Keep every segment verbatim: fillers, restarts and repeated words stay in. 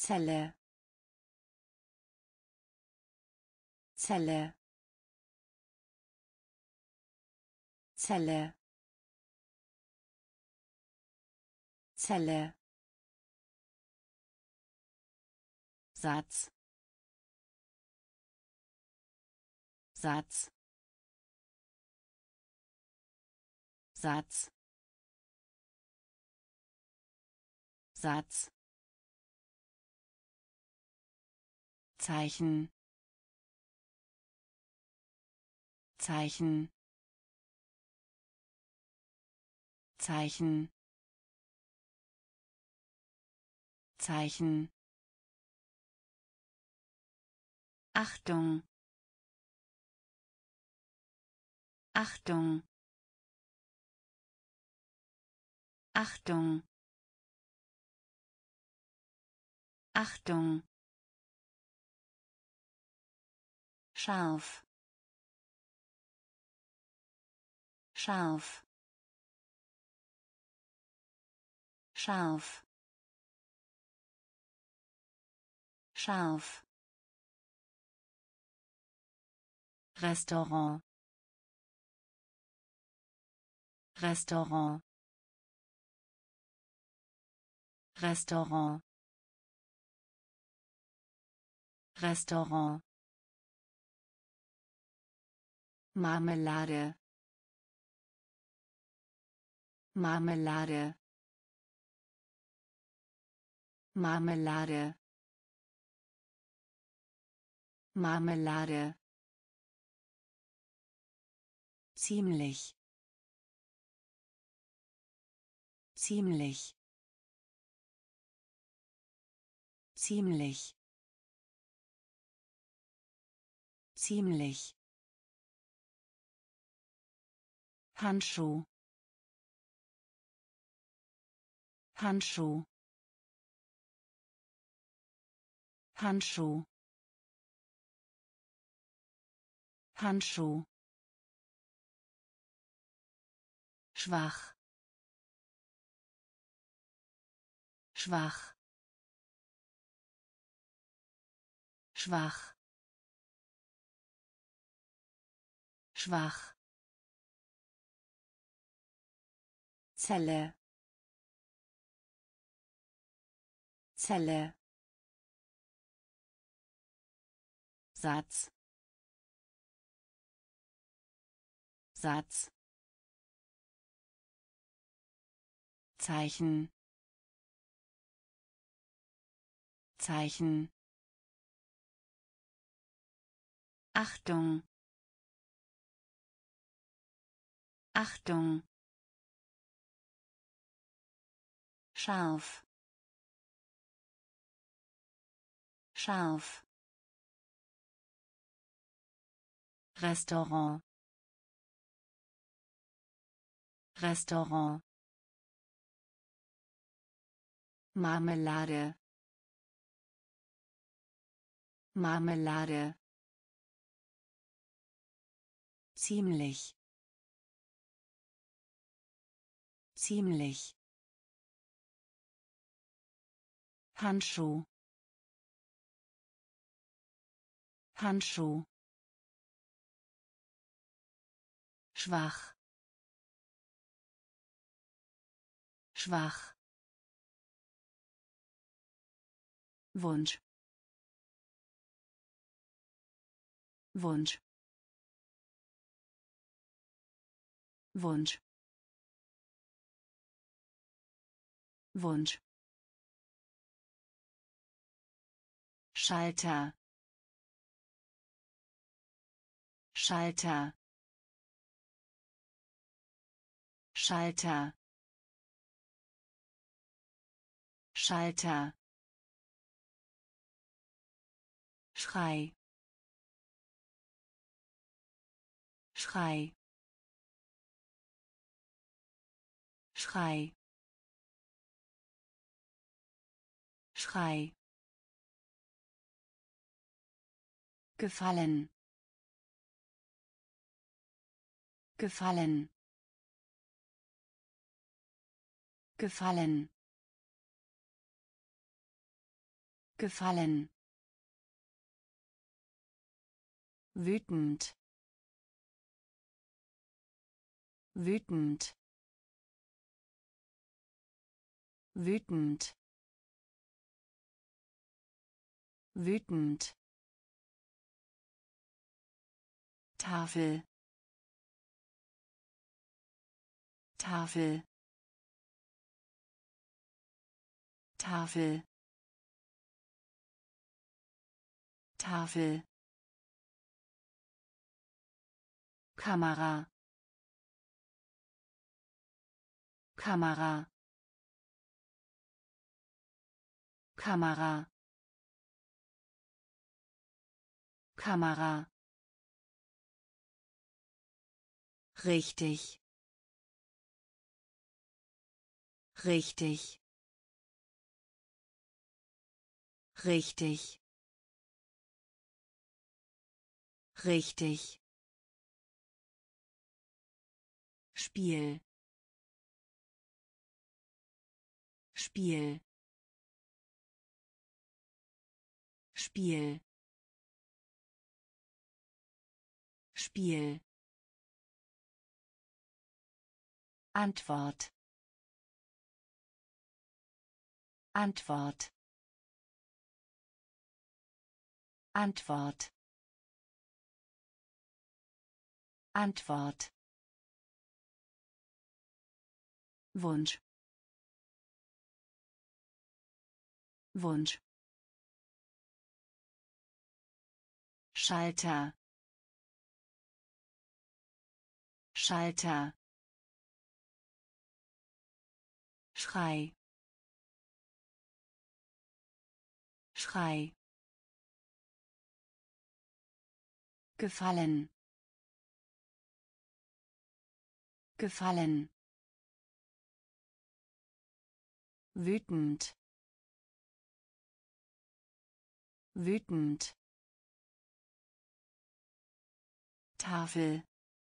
Zelle, Zelle, Zelle, Zelle, Satz, Satz, Satz, Satz, Zeichen, Zeichen, Zeichen, Zeichen. Achtung, Achtung, Achtung, Achtung. Scharf, scharf, scharf, scharf. Restaurant, Restaurant, Restaurant, Restaurant. Marmelade, Marmelade, Marmelade, Marmelade. Ziemlich, ziemlich, ziemlich, ziemlich. Handschuh, Handschuh, Handschuh, Handschuh. Schwach, schwach, schwach, schwach. Zelle, Zelle, Satz, Satz, Zeichen, Zeichen. Achtung, Achtung. Scharf, scharf. Restaurant, Restaurant. Marmelade, Marmelade. Ziemlich, ziemlich. Handschuh, Handschuh. Schwach, schwach. Wunsch, Wunsch, Wunsch, Wunsch. Schalter, Schalter, Schalter, Schalter. Schrei, Schrei, Schrei, Schrei. Gefallen, gefallen, gefallen, gefallen, wütend, wütend, wütend, wütend, Tafel, Tafel, Tafel, Tafel, Kamera, Kamera, Kamera, Kamera, richtig, richtig, richtig, richtig, Spiel, Spiel, Spiel, Spiel, Antwort, Antwort, Antwort, Antwort, Wunsch, Wunsch, Schalter, Schalter, Schrei, Schrei, gefallen, gefallen, wütend, wütend, Tafel,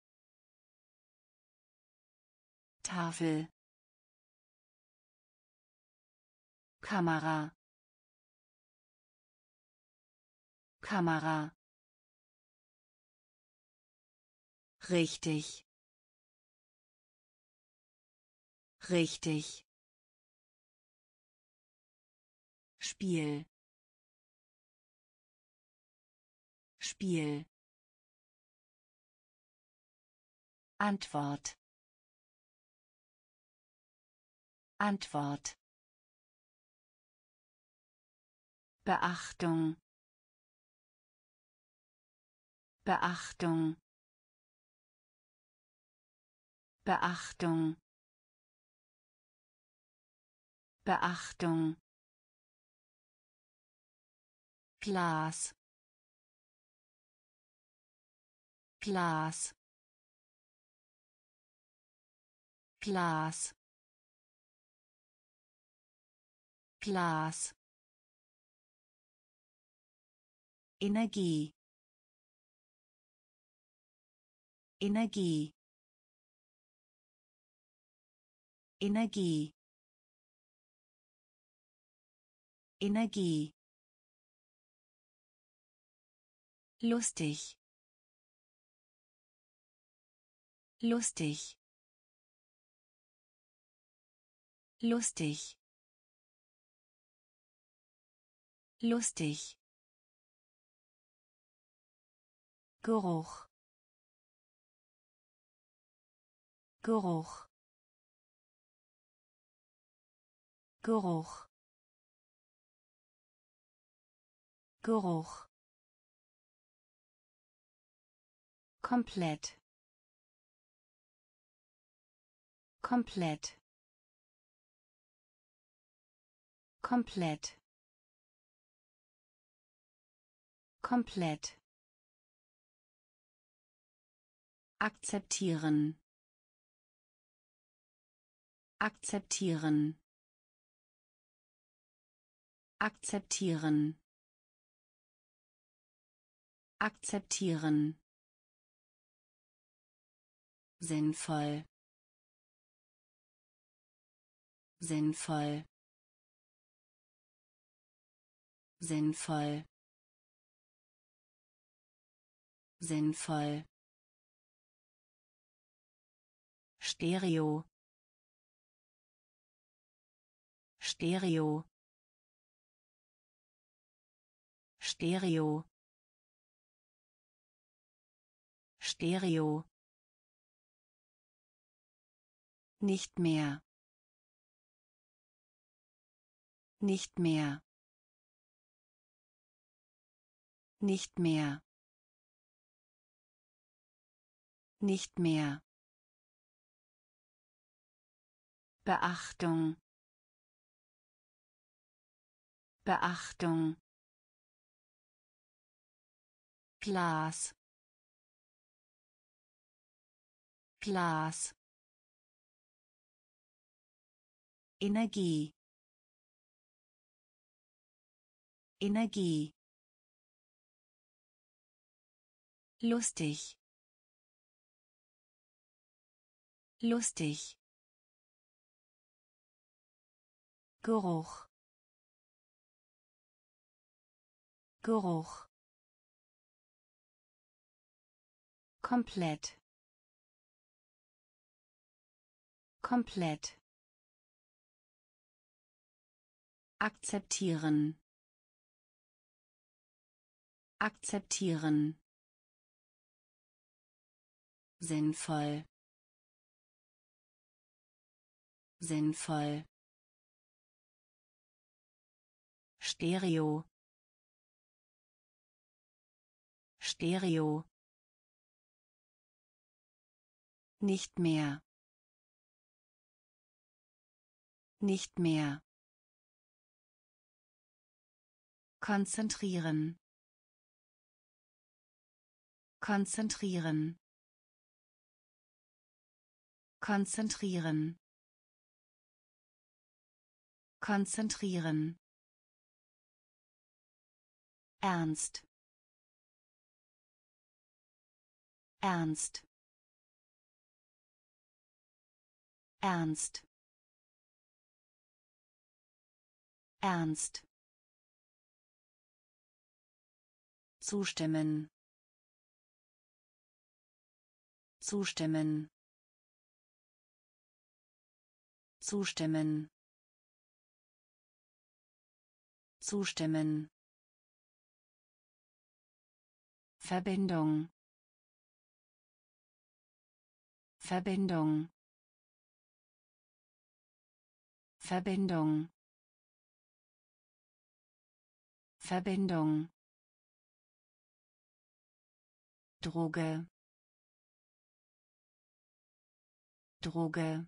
Tafel, Kamera, Kamera, richtig, richtig, Spiel, Spiel, Antwort, Antwort, Beachtung, Beachtung, Beachtung, Beachtung, Glas, Glas, Glas, Glas, Energie, Energie, Energie, Energie, lustig, lustig, lustig, lustig, Geruch, Geruch, Geruch, Geruch, komplett, komplett, komplett, komplett, akzeptieren, akzeptieren, akzeptieren, akzeptieren, sinnvoll, sinnvoll, sinnvoll, sinnvoll, Stereo, Stereo, Stereo, Stereo, nicht mehr, nicht mehr, nicht mehr, nicht mehr, Beachtung, Beachtung, Glas, Glas, Energie, Energie, lustig, lustig, Geruch, Geruch, komplett, komplett, akzeptieren, akzeptieren, sinnvoll, sinnvoll, Stereo, Stereo, nicht mehr, nicht mehr, konzentrieren, konzentrieren, konzentrieren, konzentrieren, ernst, ernst, ernst, ernst, zustimmen, zustimmen, zustimmen, zustimmen, Verbindung, Verbindung, Verbindung, Verbindung, Droge, Droge,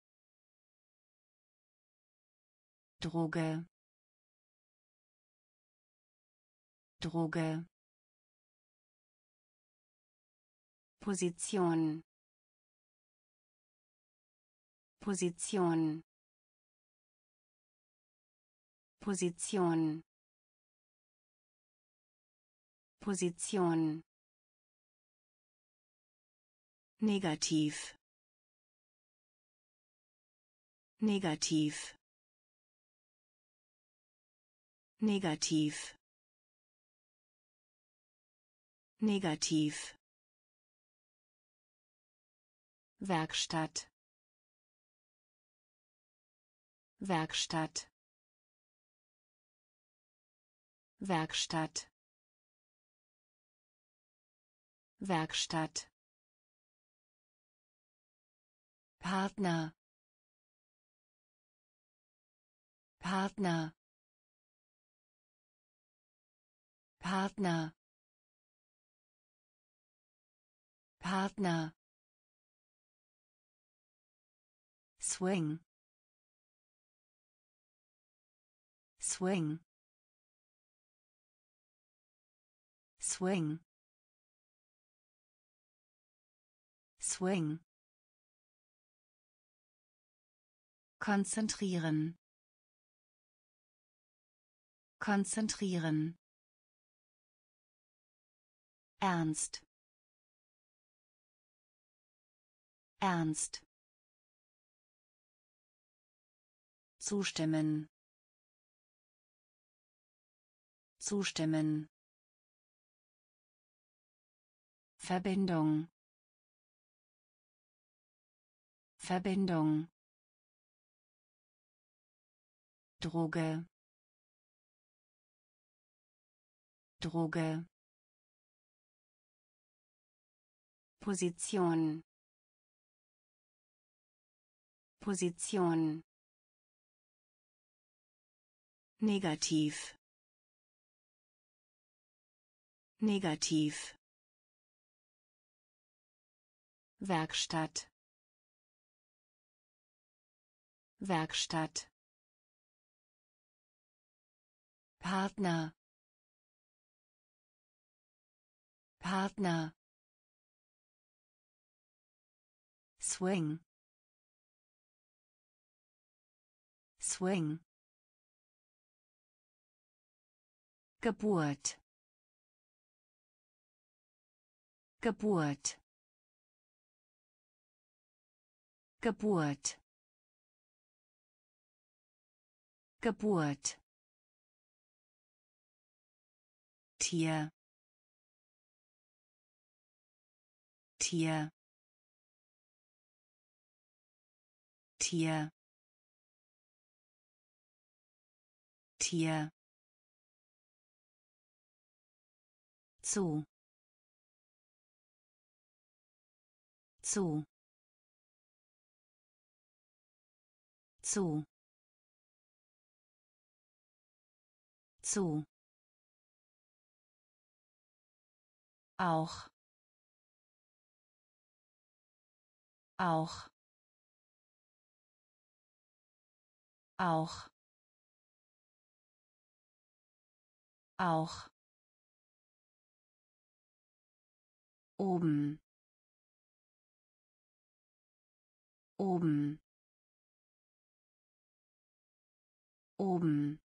Droge, Droge, Position, Position, Position, Position, negativ, negativ, negativ, negativ, Werkstatt, Werkstatt, Werkstatt, Werkstatt, Partner, Partner, Partner, Partner, Swing, Swing, Swing, Swing, konzentrieren, konzentrieren, ernst, ernst, zustimmen, zustimmen, Verbindung, Verbindung, Droge, Droge, Position, Position, negativ, negativ, Werkstatt, Werkstatt, Partner, Partner, Swing, Swing, Geburt, Geburt, Geburt, Geburt, Tier, Tier, Tier, Tier, zu, zu, zu, zu, auch, auch, auch, auch, oben, oben, oben,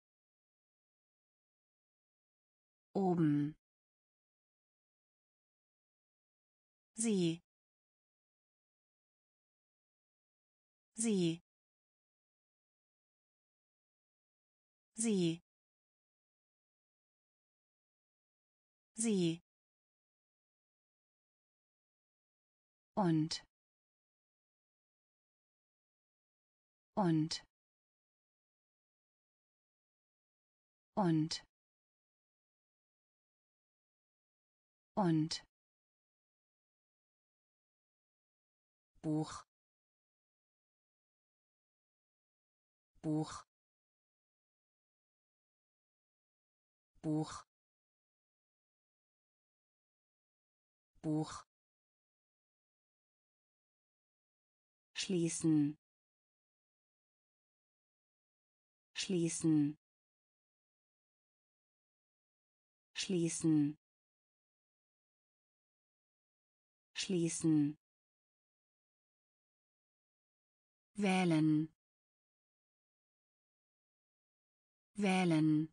oben, sie, sie, sie, sie, und, und, und, und, Buch, Buch, Buch, Buch, schließen, schließen, schließen, schließen, wählen, wählen,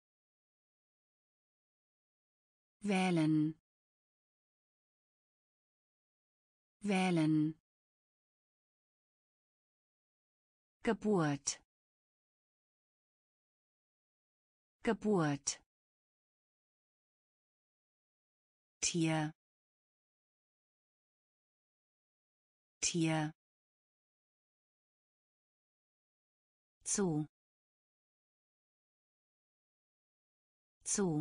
wählen, wählen, Geburt, Geburt, Tier, Tier, zu, zu,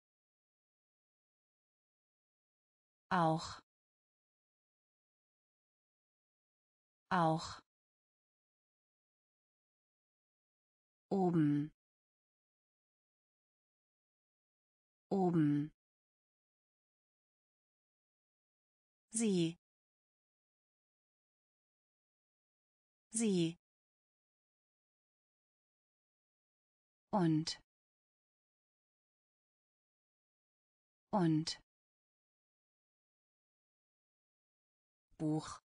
auch, auch, oben, oben, sie, sie, und, und, Buch,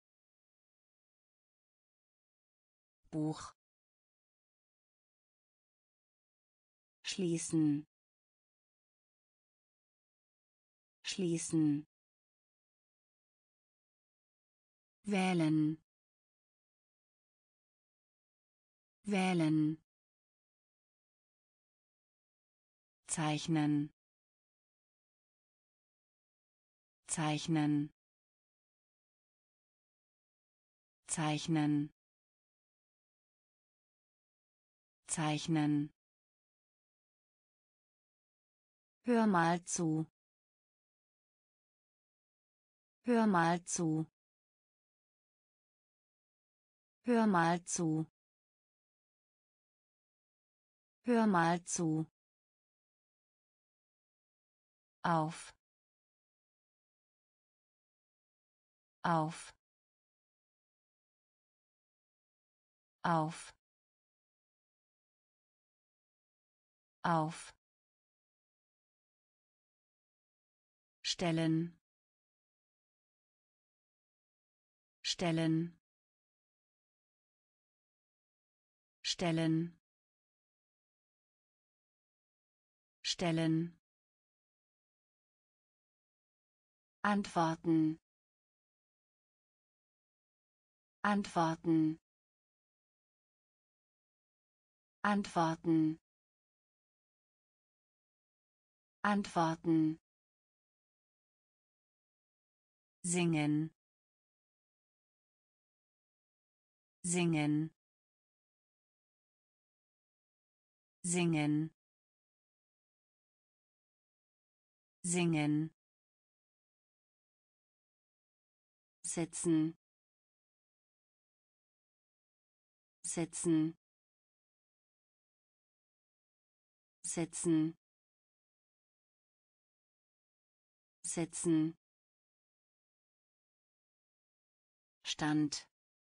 Buch, schließen, schließen, wählen, wählen, zeichnen, zeichnen, zeichnen, zeichnen. Hör mal zu. Hör mal zu. Hör mal zu. Hör mal zu. Auf. Auf. Auf. Auf. Stellen. Stellen. Stellen. Stellen. Antworten. Antworten. Antworten. Antworten. Singen. Singen. Singen. Singen. Setzen. Setzen. Setzen. Setzen. Stand.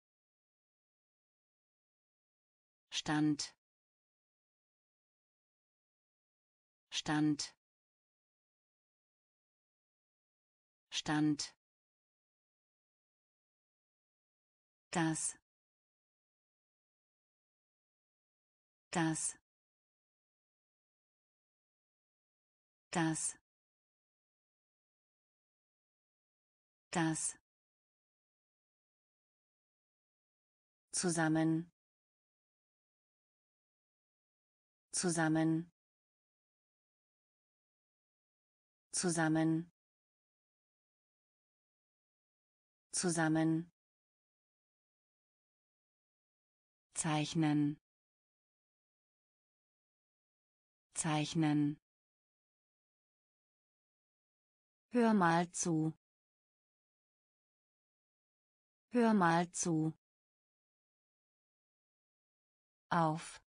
Stand. Stand. Stand. Das. Das. Das. Das. Zusammen. Zusammen. Zusammen. Zusammen. Zeichnen. Zeichnen. Hör mal zu. Hör mal zu. Auf.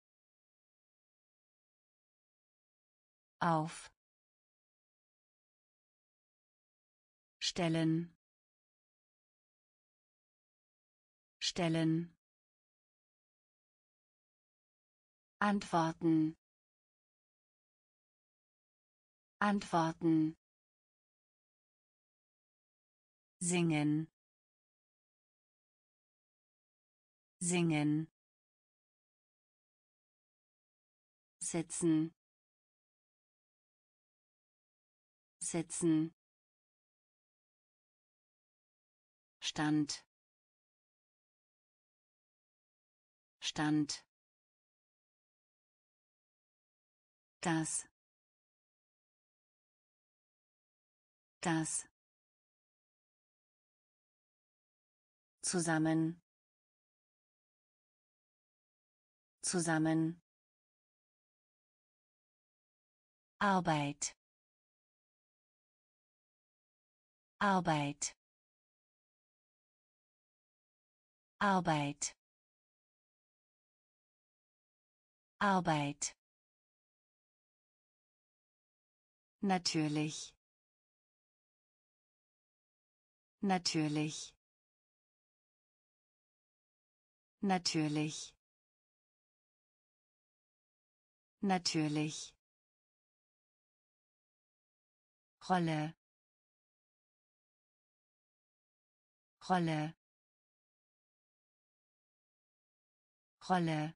Auf. Stellen. Stellen. Antworten. Antworten. Singen. Singen. Setzen. Setzen. Stand. Stand. Das. Das. Zusammen. Zusammen. Arbeit. Arbeit. Arbeit. Arbeit. Natürlich. Natürlich. Natürlich. Natürlich. Rolle. Rolle. Rolle.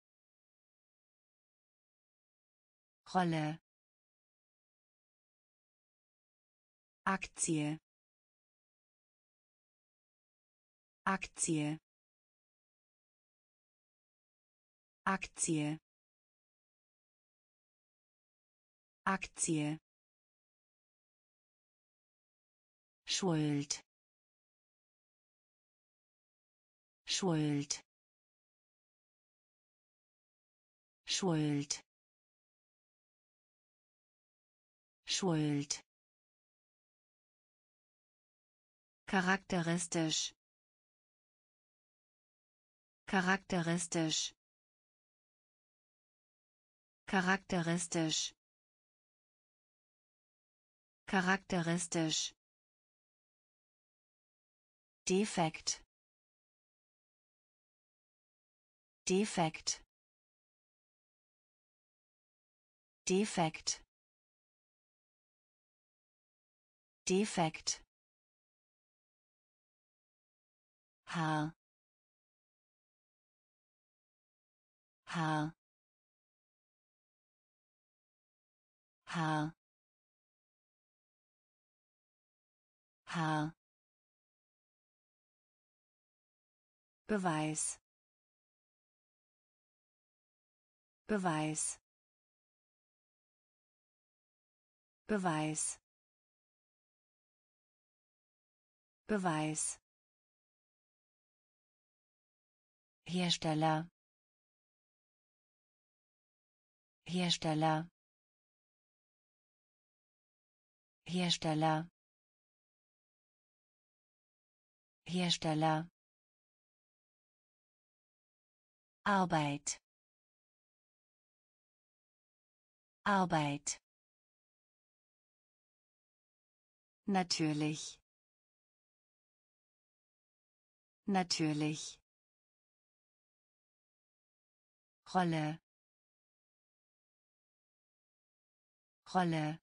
Rolle. Aktie. Aktie. Aktie. Aktie. Schuld. Schuld. Schuld. Schuld. Charakteristisch. Charakteristisch. Charakteristisch. Charakteristisch. Defekt. Defekt. Defekt. Defekt. Haar. Haar. Haar. Haar. Beweis. Beweis. Beweis. Beweis. Hersteller. Hersteller. Hersteller. Hersteller. Arbeit. Arbeit. Natürlich. Natürlich. Rolle. Rolle.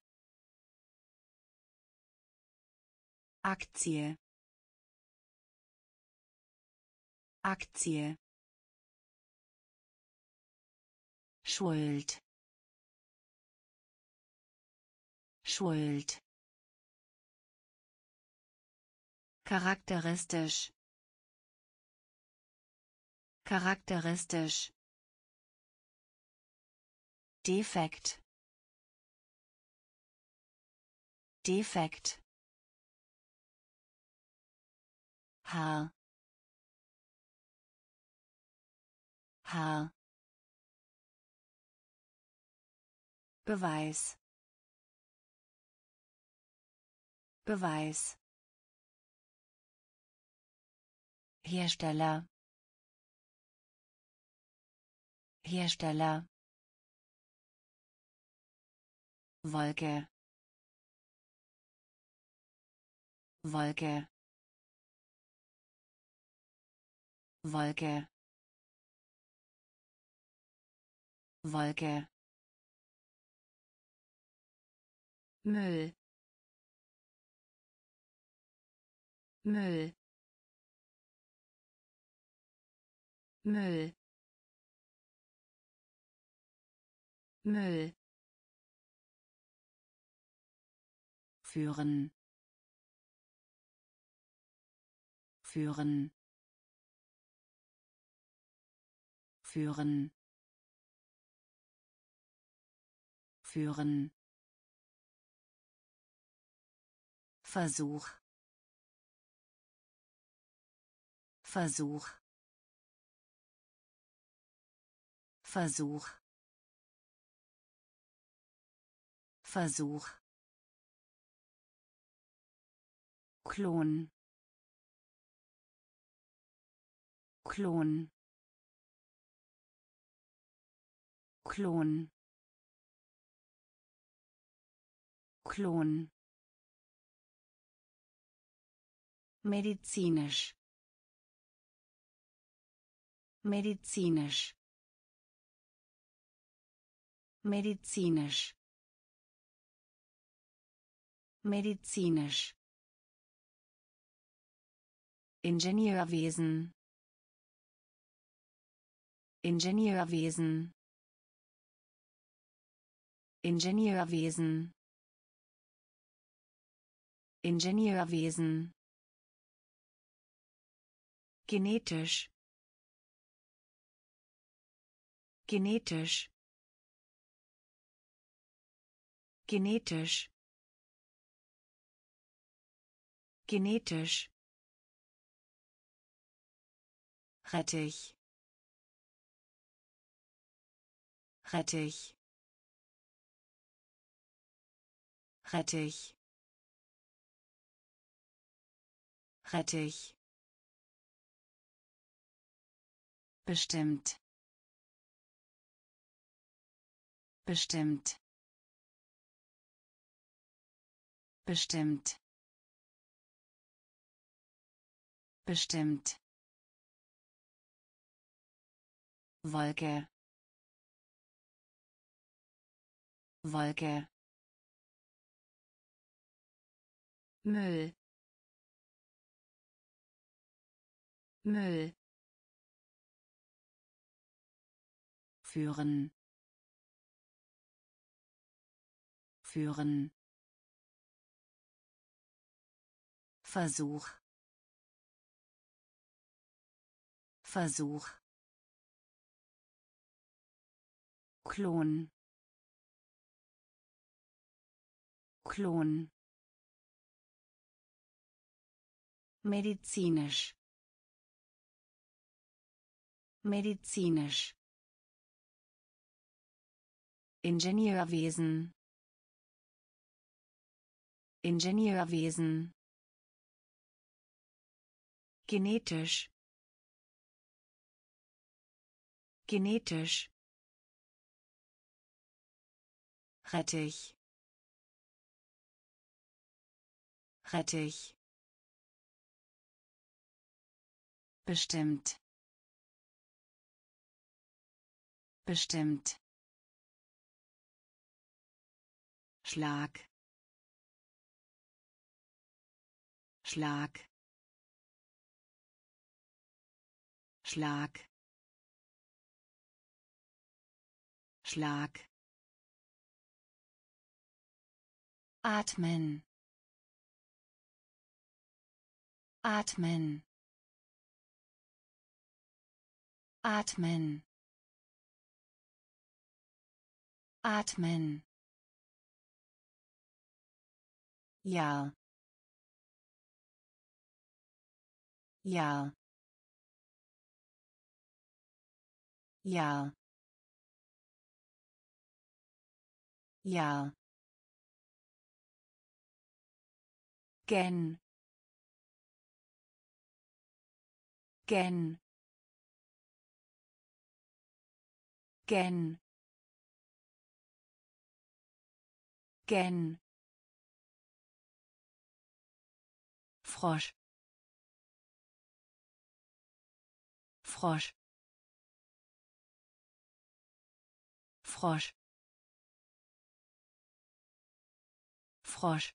Aktie. Aktie. Schuld. Schuld. Charakteristisch. Charakteristisch. Defekt. Defekt. Haar. Haar. Beweis. Beweis. Hersteller. Hersteller. Wolke. Wolke. Wolke. Wolke. Müll. Müll. Müll. Müll. Führen. Führen. Führen. Führen. Versuch. Versuch. Versuch. Versuch. Klon. Klon. Klon. Klon. Medizinisch. Medizinisch. Medizinisch. Medizinisch. Ingenieurwesen. Ingenieurwesen. Ingenieurwesen. Ingenieurwesen. Genetisch. Genetisch. genetisch, genetisch, Rettich, Rettich, Rettich, Rettich, bestimmt, bestimmt, bestimmt, bestimmt, Wolke, Wolke, Müll, Müll, führen, führen, Versuch, Versuch, Klon, Klon, medizinisch, medizinisch, Ingenieurwesen, Ingenieurwesen, genetisch, genetisch, Rettich, Rettich, bestimmt, bestimmt, Schlag, Schlag, Schlag, Schlag, atmen, atmen, atmen, atmen, ja, ja, ja, ja, gen, gen, gen, gen, Frosch, Frosch, Frosch, Frosch,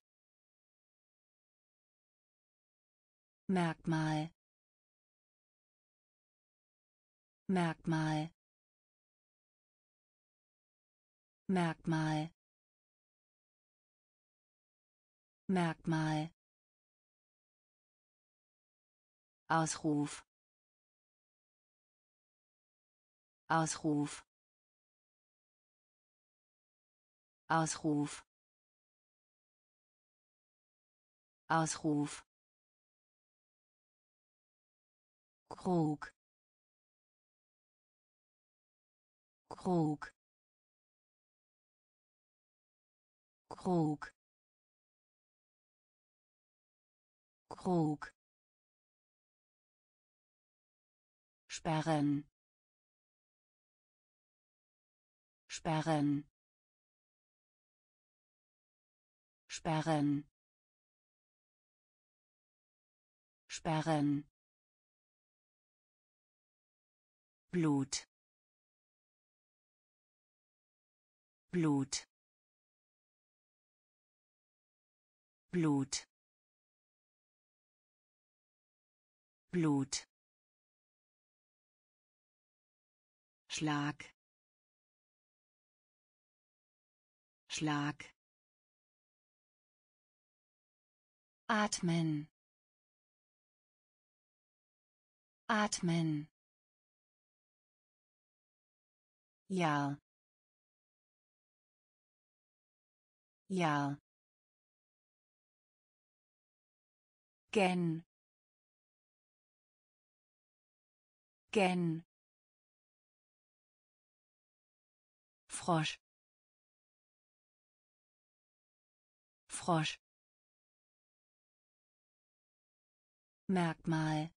Merkmal, Merkmal, Merkmal, Merkmal, Ausruf, Ausruf, Ausruf, Ausruf, Krug, Krug, Krug, Krug, sperren, sperren, sperren, sperren, Blut, Blut, Blut, Blut, Schlag, Schlag, atmen, atmen, ja, Ja. Gen. Gen. Frosch. Frosch. Merkmal.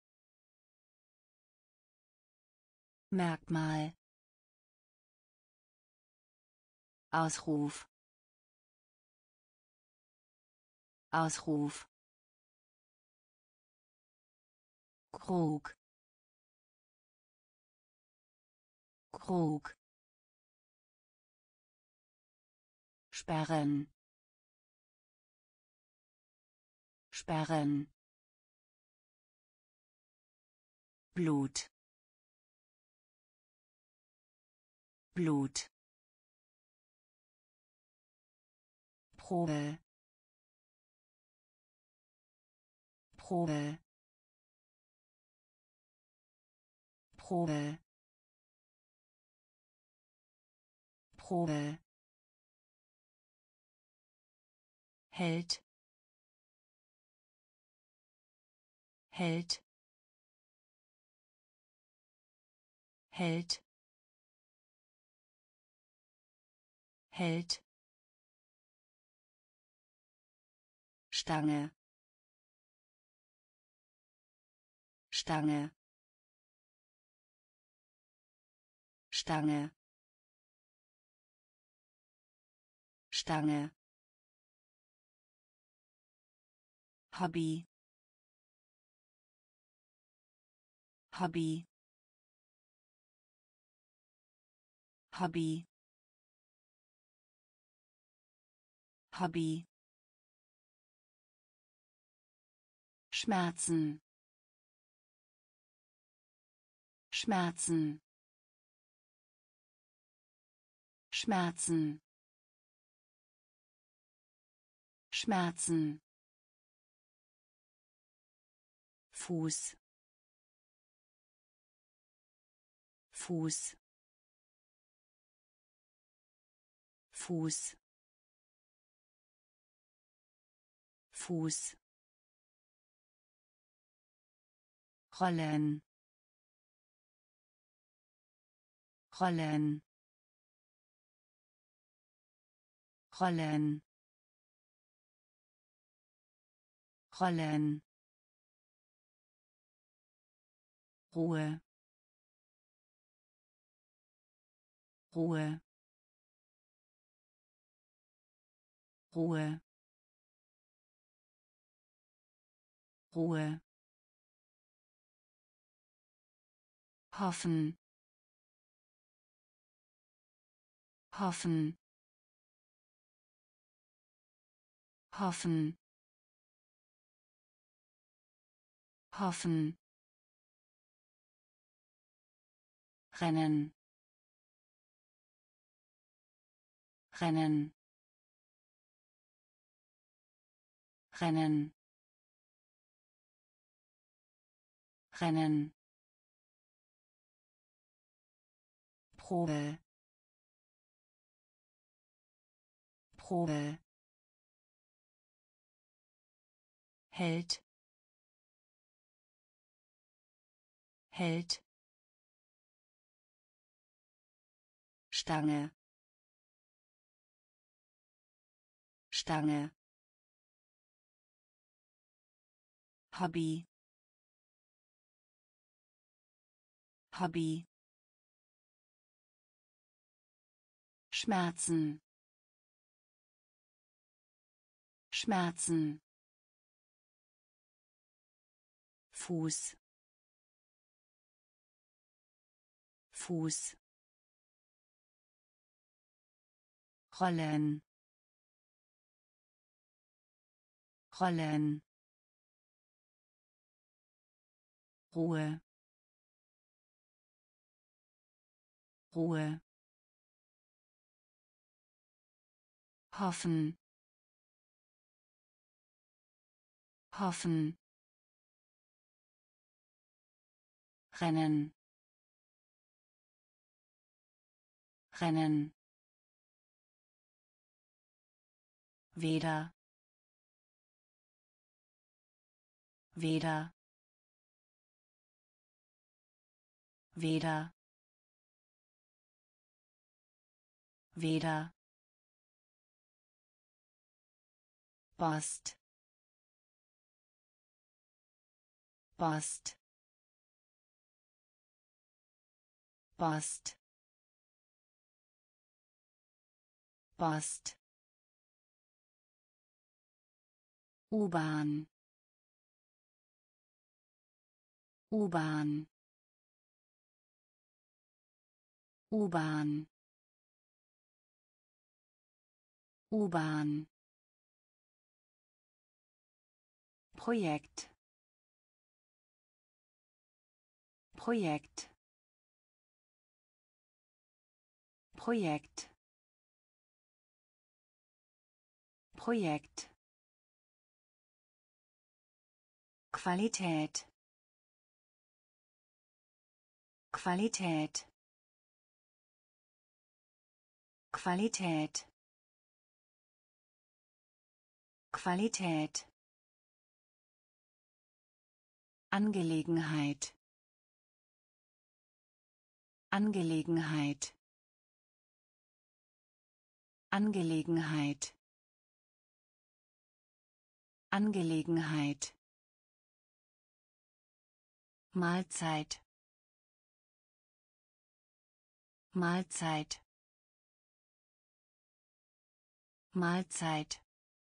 Merkmal. Ausruf. Ausruf. Krug. Krug. Sperren. Sperren. Blut. Blut. Probe. Probe. Probe. Probe. Hält. Hält. Hält. Hält. Stange. Stange. Stange. Stange. Hobby. Hobby. Hobby. Hobby. Schmerzen. Schmerzen. Schmerzen. Schmerzen. Fuß. Fuß. Fuß. Fuß. Rollen. Rollen. Rollen. Rollen. Ruhe. Ruhe. Ruhe. Ruhe. Hoffen. Hoffen. Hoffen. Hoffen. Rennen. Rennen. Rennen. Rennen. Probe. Probe. Hält. Hält. Stange. Stange. Hobby. Hobby. Schmerzen. Schmerzen. Fuß. Fuß. Rollen. Rollen. Ruhe. Ruhe. Hoffen. Hoffen. Rennen. Rennen. weder weder weder weder Post Post Post Post U-Bahn U-Bahn U-Bahn U-Bahn Projekt Projekt Projekt Projekt Qualität Qualität Qualität Qualität Angelegenheit Angelegenheit Angelegenheit Angelegenheit Mahlzeit Mahlzeit Mahlzeit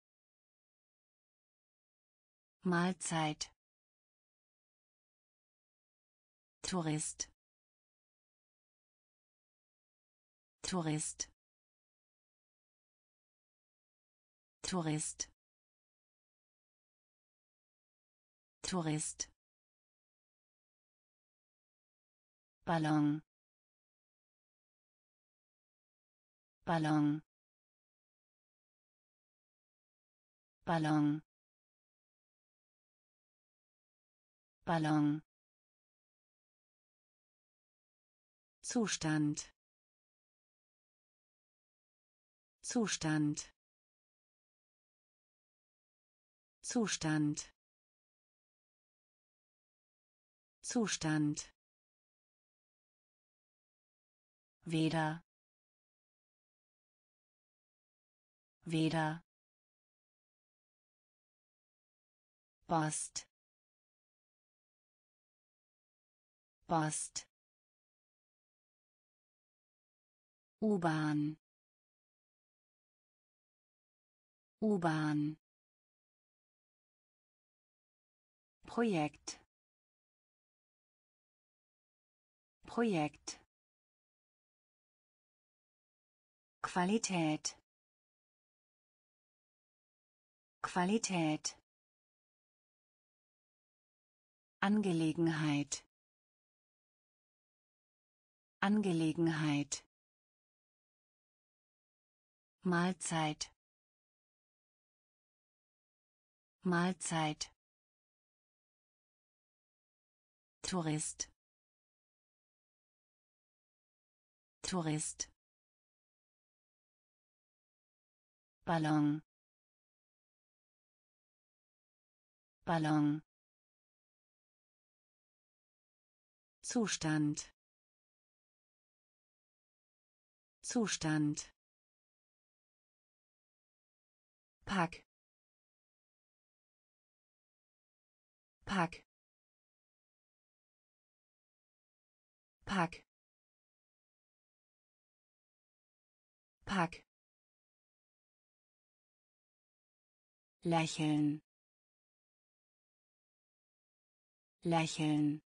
Mahlzeit Tourist Tourist Tourist Tourist Ballon Ballon Ballon Ballon Zustand Zustand Zustand Zustand weder weder Post Post U-Bahn U-Bahn Projekt Projekt Qualität Qualität Angelegenheit Angelegenheit Mahlzeit Mahlzeit Tourist Tourist Ballon Ballon Zustand Zustand Pack Pack Pack Pack Lächeln Lächeln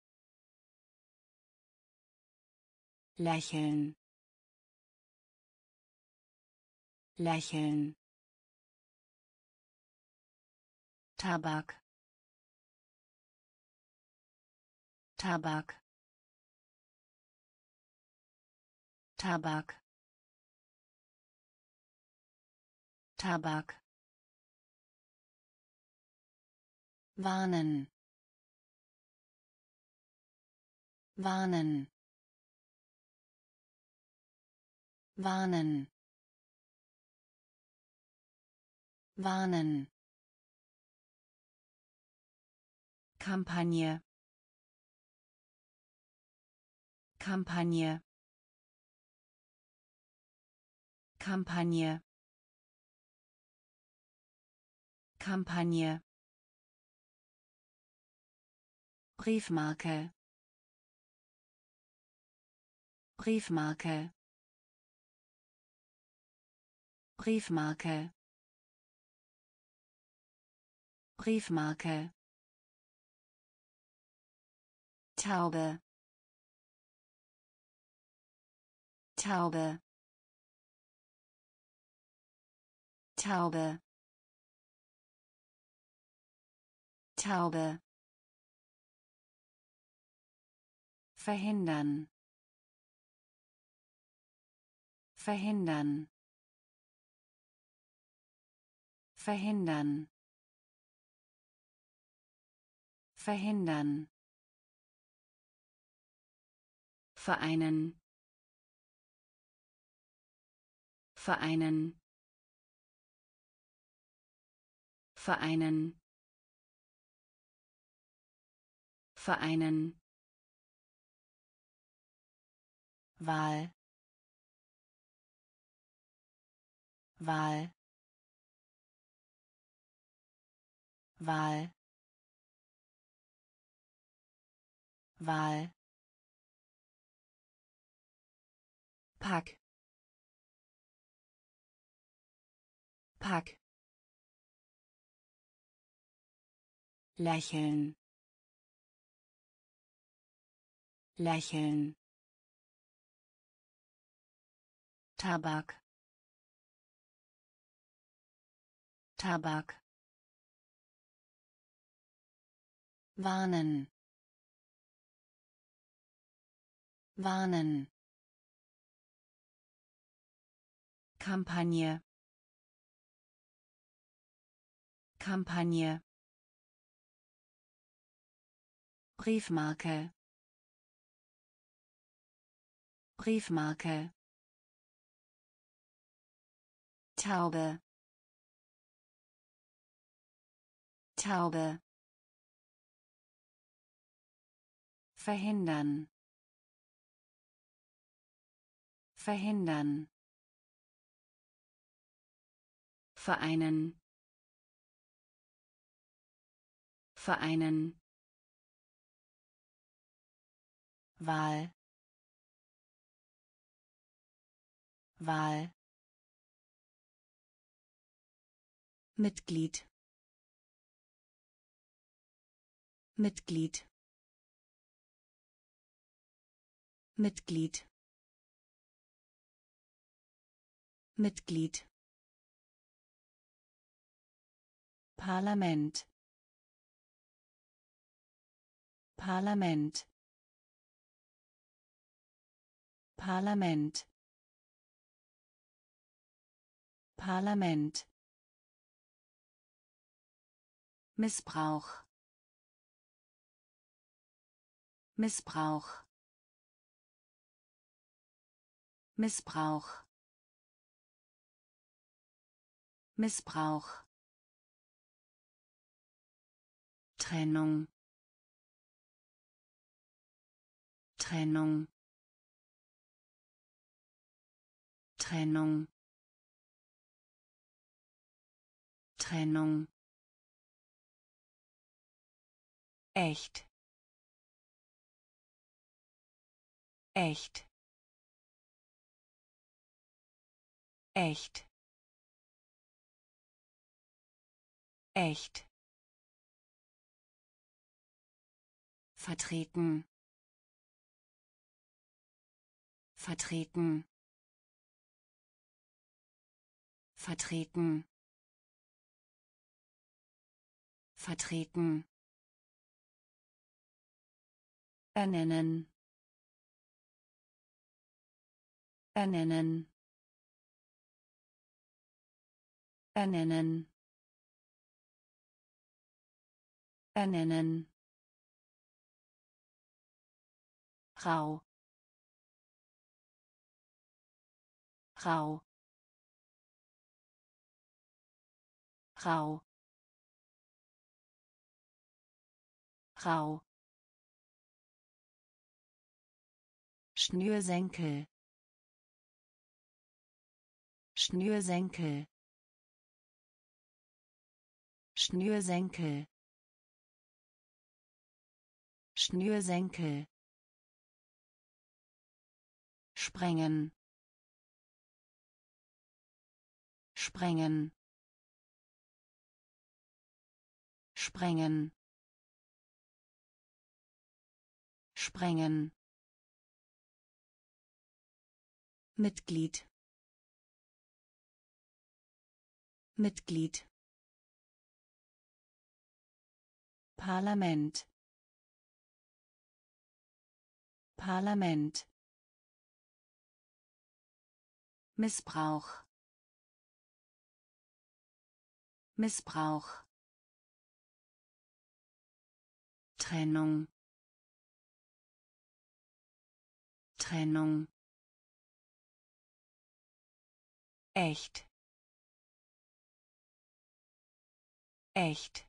Lächeln Lächeln Tabak Tabak Tabak Tabak warnen warnen warnen warnen, Kampagne, Kampagne, Kampagne, Kampagne, Briefmarke, Briefmarke, Briefmarke, Briefmarke, Taube, Taube, Taube, Taube, verhindern, verhindern, verhindern, verhindern, vereinen, vereinen, vereinen, vereinen, Wahl, Wahl, Wahl, Wahl, Pack, Pack, lächeln, lächeln, Tabak, Tabak, warnen, warnen, Kampagne, Kampagne, Briefmarke, Briefmarke, Taube, Taube, verhindern, verhindern, vereinen, vereinen, Wahl, Wahl, Mitglied, Mitglied, Mitglied, Mitglied, Parlament, Parlament, Parlament, Parlament, Missbrauch, Missbrauch, Missbrauch, Missbrauch, Trennung, Trennung, Trennung, Trennung, echt, echt, echt, echt, vertreten, vertreten, vertreten, vertreten, ernennen, ernennen, ernennen, ernennen, rau, rau, Rau. Rau. Schnürsenkel. Schnürsenkel. Schnürsenkel. Schnürsenkel. Sprengen. Sprengen. Sprengen. Sprengen. Mitglied. Mitglied. Parlament. Parlament. Missbrauch. Missbrauch. Trennung. Trennung. Echt. Echt.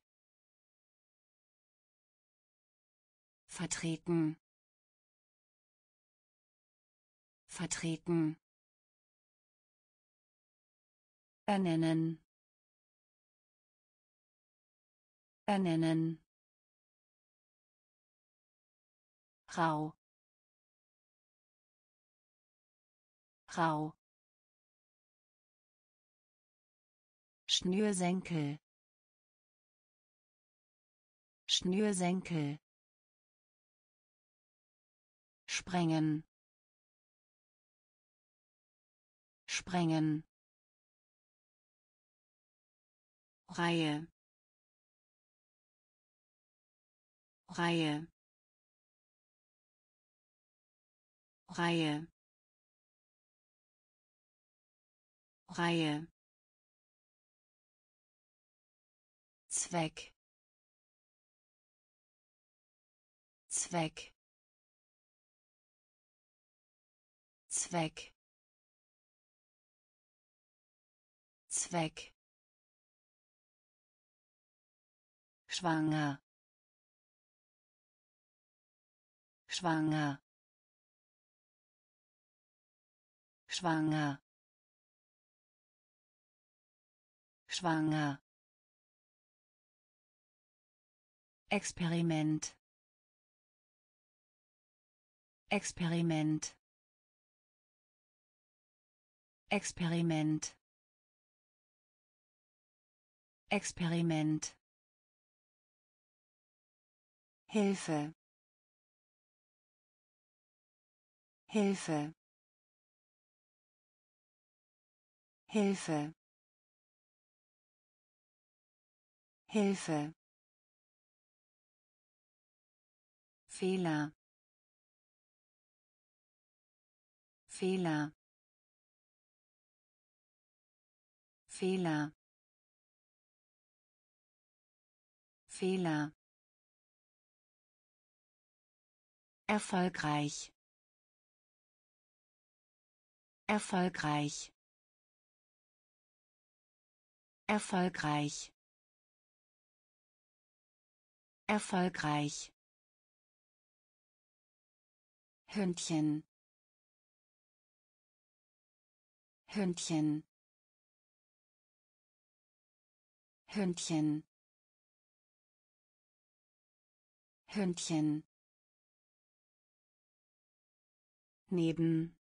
Vertreten. Vertreten. Ernennen. Ernennen. Rau. Rau. Schnürsenkel. Schnürsenkel. Sprengen. Sprengen. Reihe. Reihe. Reihe. Reihe. Zweck. Zweck. Zweck. Zweck. Schwanger. Schwanger. Schwanger. Schwanger. Experiment. Experiment. Experiment. Experiment. Hilfe. Hilfe. Hilfe. Hilfe. Fehler. Fehler. Fehler. Fehler. Erfolgreich. Erfolgreich. Erfolgreich. Erfolgreich. Hündchen. Hündchen. Hündchen. Hündchen. Neben.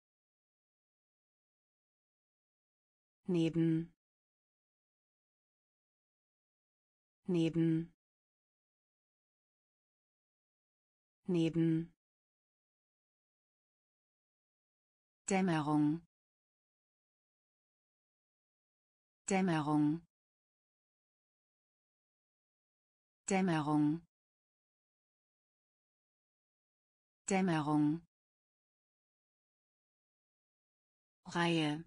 Neben. Neben. Neben. Dämmerung. Dämmerung. Dämmerung. Dämmerung. Reihe.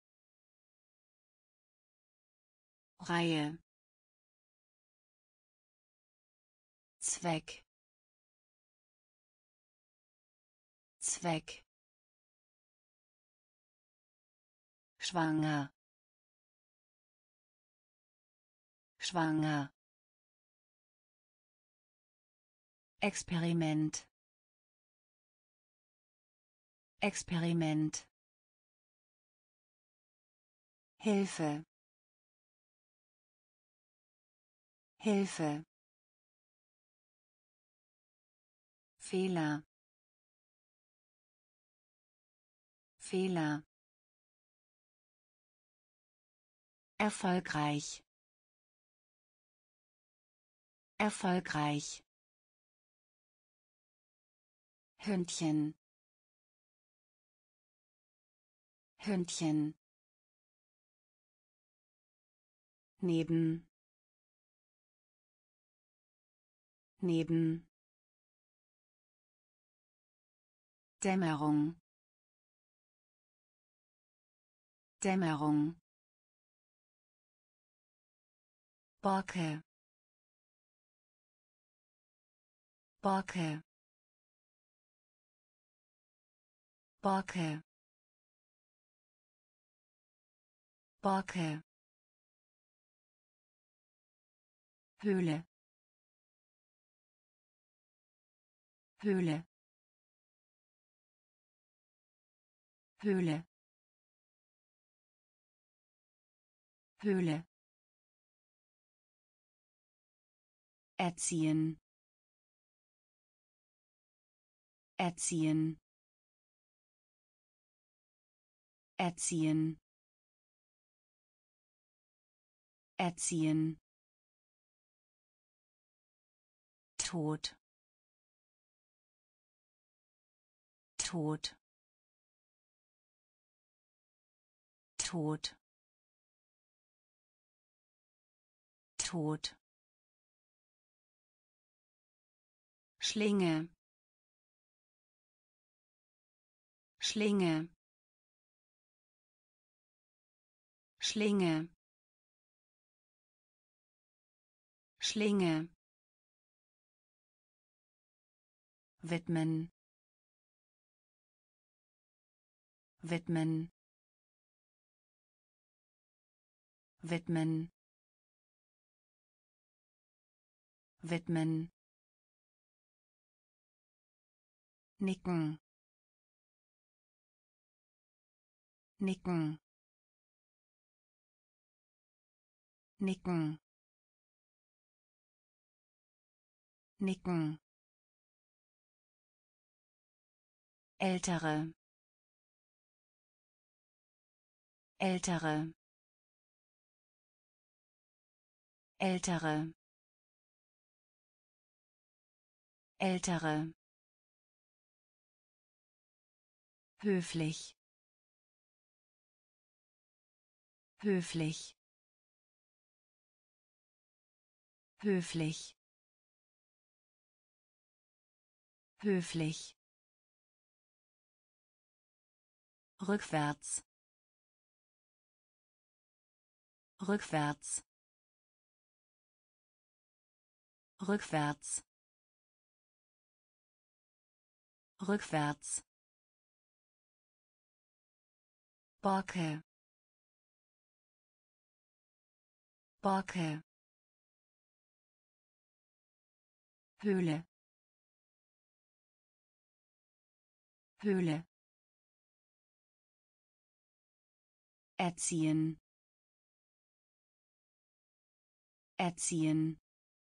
Reihe. Zweck. Zweck. Schwanger. schwanger Experiment Experiment Hilfe Hilfe Fehler Fehler erfolgreich erfolgreich Hündchen Hündchen neben neben Dämmerung Dämmerung Borke Borke Borke Borke Höhle Höhle Höhle Höhle erziehen erziehen erziehen erziehen Tod Tod Tod Tod Schlinge Schlinge Schlinge Schlinge widmen widmen widmen widmen nicken nicken nicken nicken ältere ältere ältere ältere höflich höflich höflich höflich rückwärts rückwärts rückwärts rückwärts Borke Borke Höhle Höhle erziehen erziehen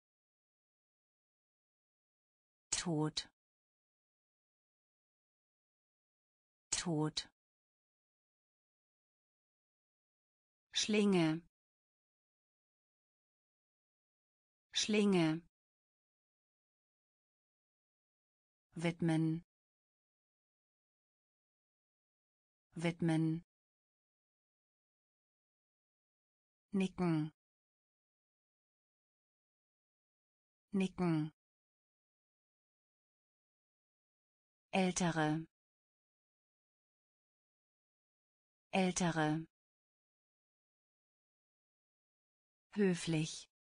Tod Tod Schlinge Schlinge widmen widmen nicken nicken ältere ältere höflich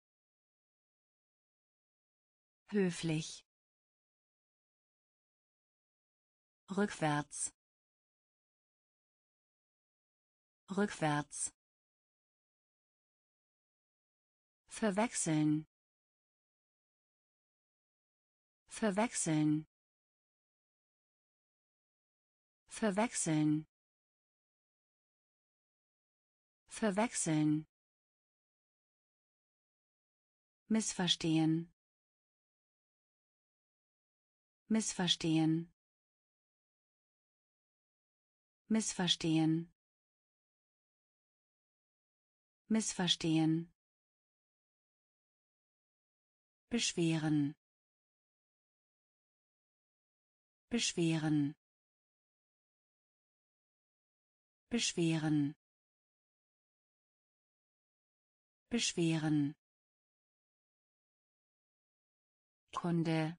höflich rückwärts rückwärts verwechseln verwechseln verwechseln verwechseln missverstehen missverstehen missverstehen missverstehen beschweren beschweren beschweren beschweren Kunde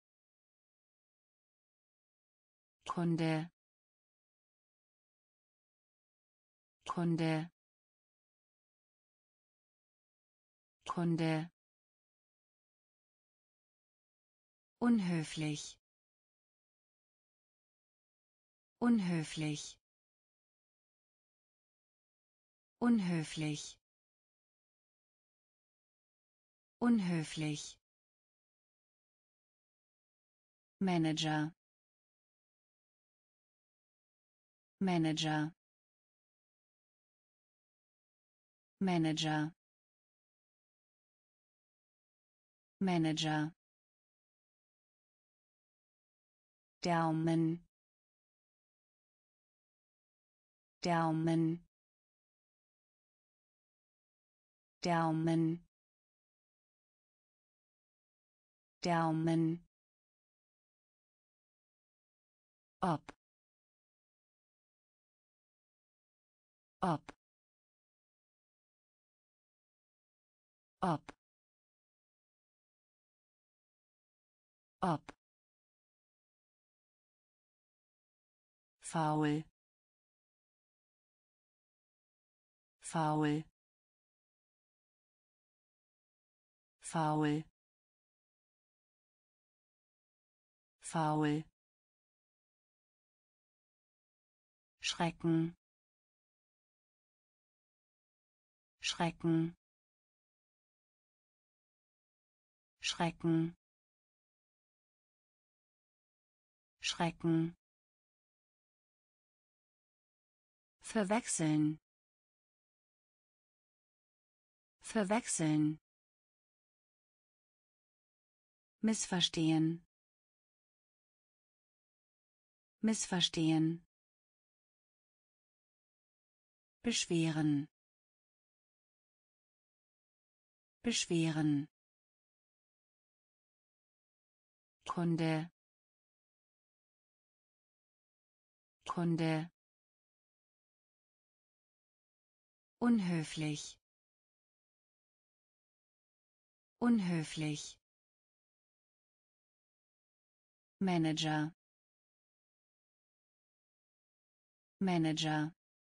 Kunde Kunde Kunde unhöflich unhöflich unhöflich unhöflich Manager Manager Manager Manager Daumen Daumen Daumen Daumen ob ob ob ob faul faul faul faul Schrecken Schrecken Schrecken Schrecken verwechseln verwechseln missverstehen missverstehen beschweren beschweren Kunde Kunde unhöflich unhöflich Manager Manager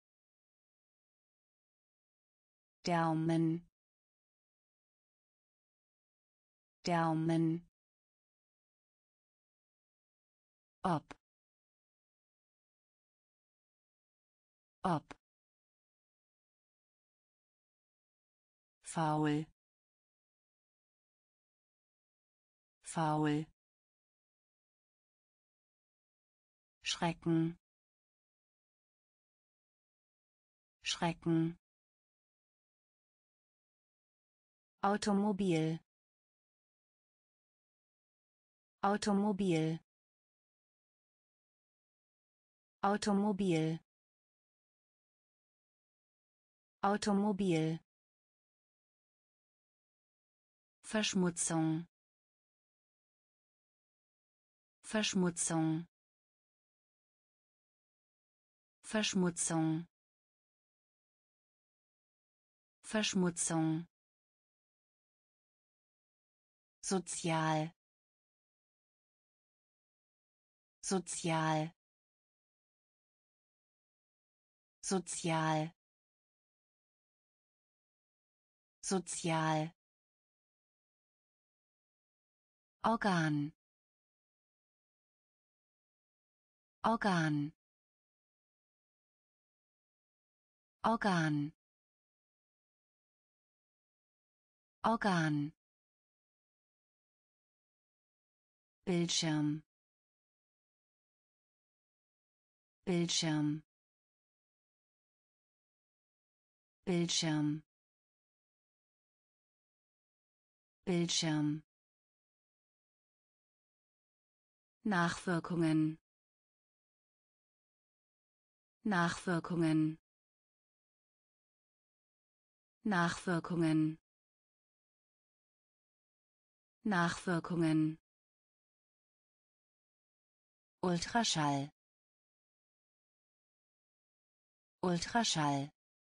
Daumen Daumen ob ob faul faul Schrecken Schrecken Automobil Automobil Automobil Automobil Verschmutzung Verschmutzung Verschmutzung Verschmutzung sozial sozial sozial sozial Organ Organ Organ Organ Bildschirm Bildschirm Bildschirm Bildschirm Nachwirkungen Nachwirkungen Nachwirkungen Nachwirkungen Ultraschall Ultraschall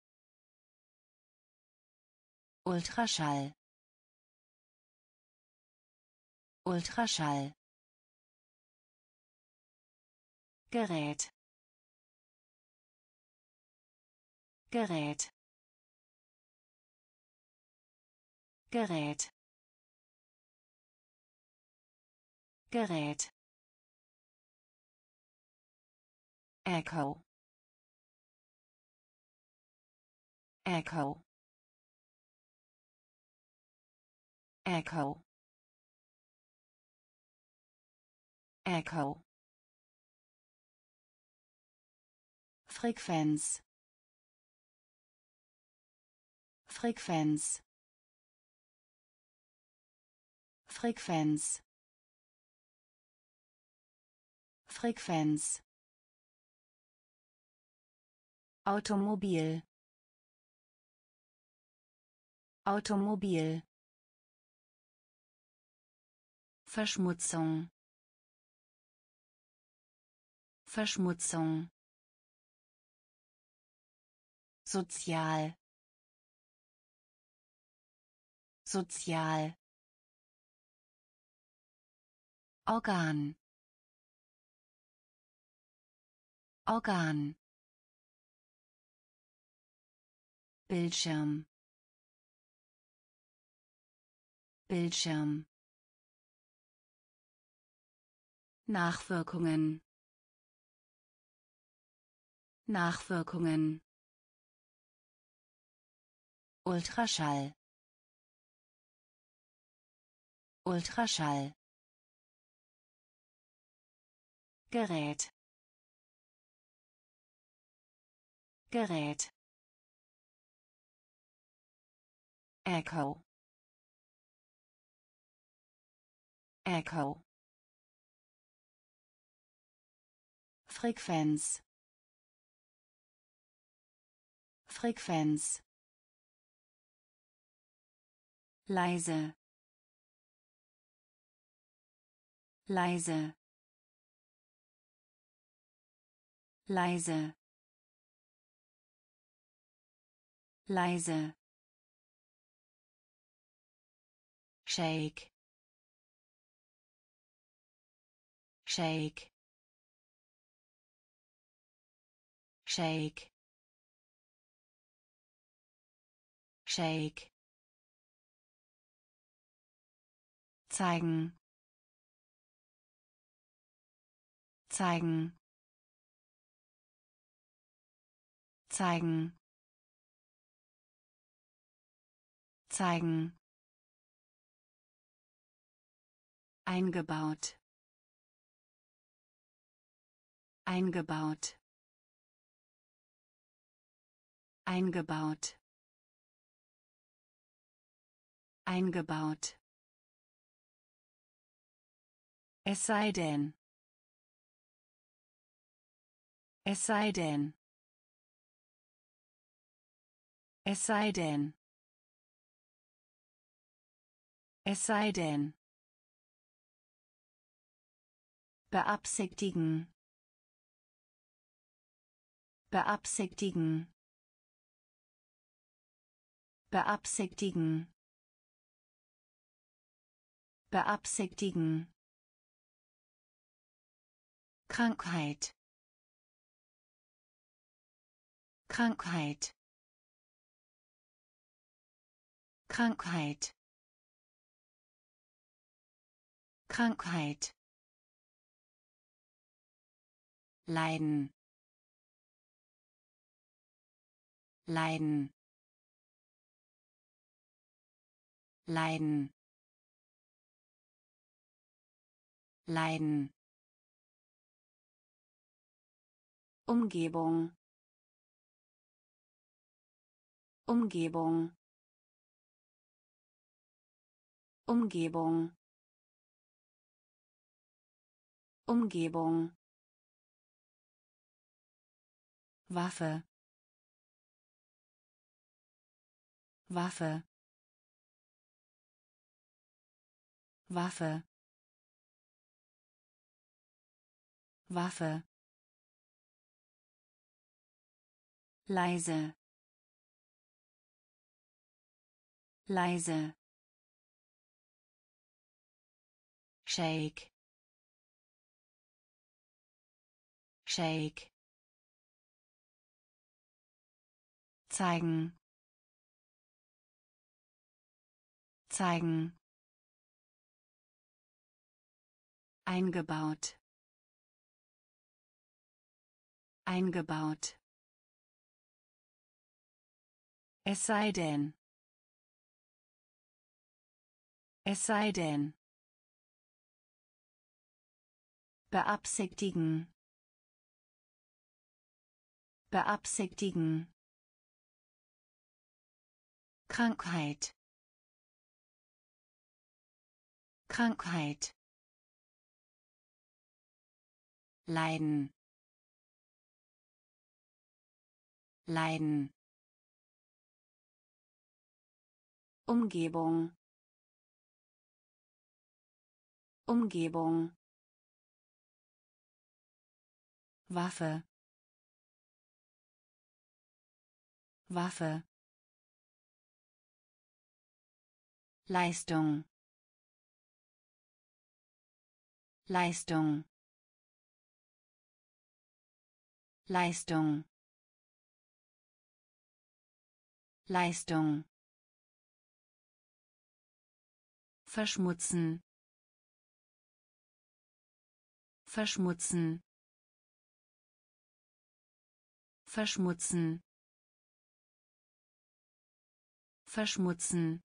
Ultraschall Ultraschall Gerät Gerät Gerät Gerät Echo Echo Echo Echo Frequenz Frequenz Frequenz Frequenz Automobil Automobil Verschmutzung Verschmutzung Sozial Sozial Organ Organ Bildschirm Bildschirm Nachwirkungen Nachwirkungen Ultraschall Ultraschall Gerät Gerät Echo Echo Frequenz Frequenz leise leise leise leise Shake Shake Shake Shake zeigen zeigen zeigen zeigen eingebaut eingebaut eingebaut eingebaut es sei denn es sei denn es sei denn es sei denn beabsichtigen beabsichtigen beabsichtigen beabsichtigen Krankheit Krankheit Krankheit Krankheit Leiden Leiden leiden, leiden, Umgebung, Umgebung, Umgebung, Umgebung, Waffe, Waffe, Waffe, Waffe, leise, leise, Shake, Shake, zeigen, zeigen, eingebaut, eingebaut, es sei denn, es sei denn, beabsichtigen, beabsichtigen, Krankheit, Krankheit, leiden, leiden, Umgebung, Umgebung, Waffe, Waffe, Leistung, Leistung, Leistung, Leistung, verschmutzen, verschmutzen, verschmutzen, verschmutzen,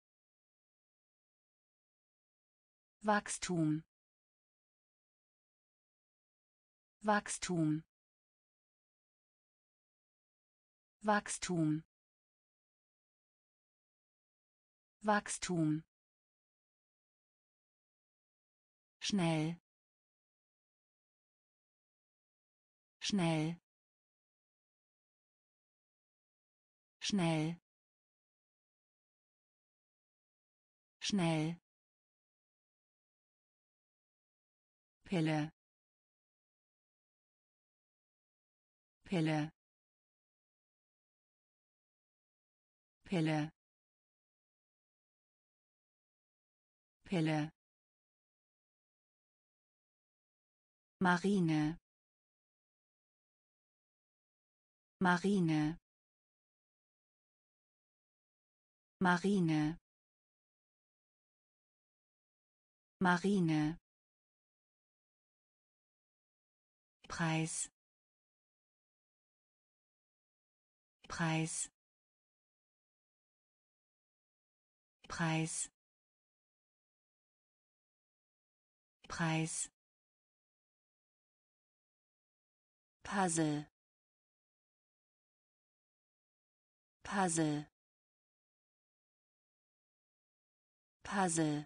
Wachstum, Wachstum, Wachstum, Wachstum, schnell, schnell, schnell, schnell, Pille, Pille, Pille, Pille, Marine, Marine, Marine, Marine, Preis, Preis, Preis, Preis, Puzzle, Puzzle, Puzzle,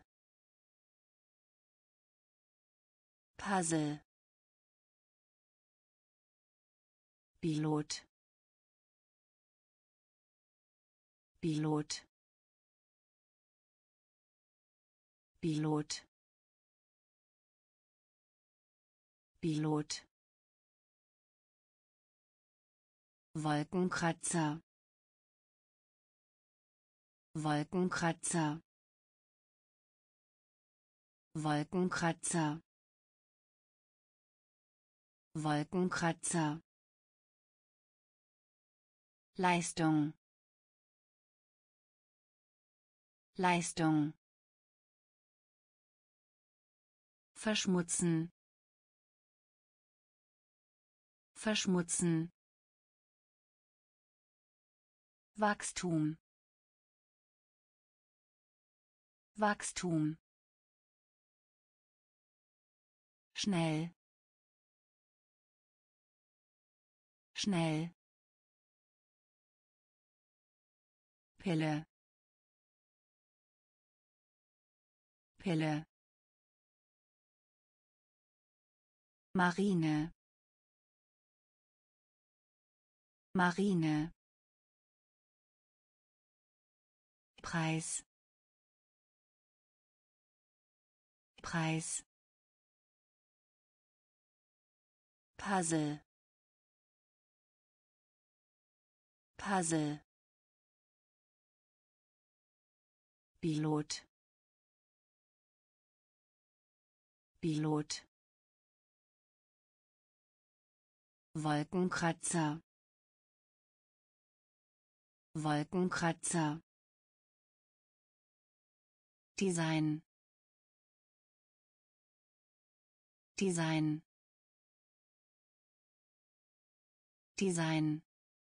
Puzzle, Pilot, Pilot, Pilot, Pilot, Wolkenkratzer, Wolkenkratzer, Wolkenkratzer, Wolkenkratzer, Leistung, Leistung, verschmutzen, verschmutzen, Wachstum, Wachstum. Schnell. Schnell. Pille. Pille. Marine. Marine. Preis. Preis. Puzzle. Puzzle. Pilot. Pilot. Wolkenkratzer. Wolkenkratzer. Design. Design. Design.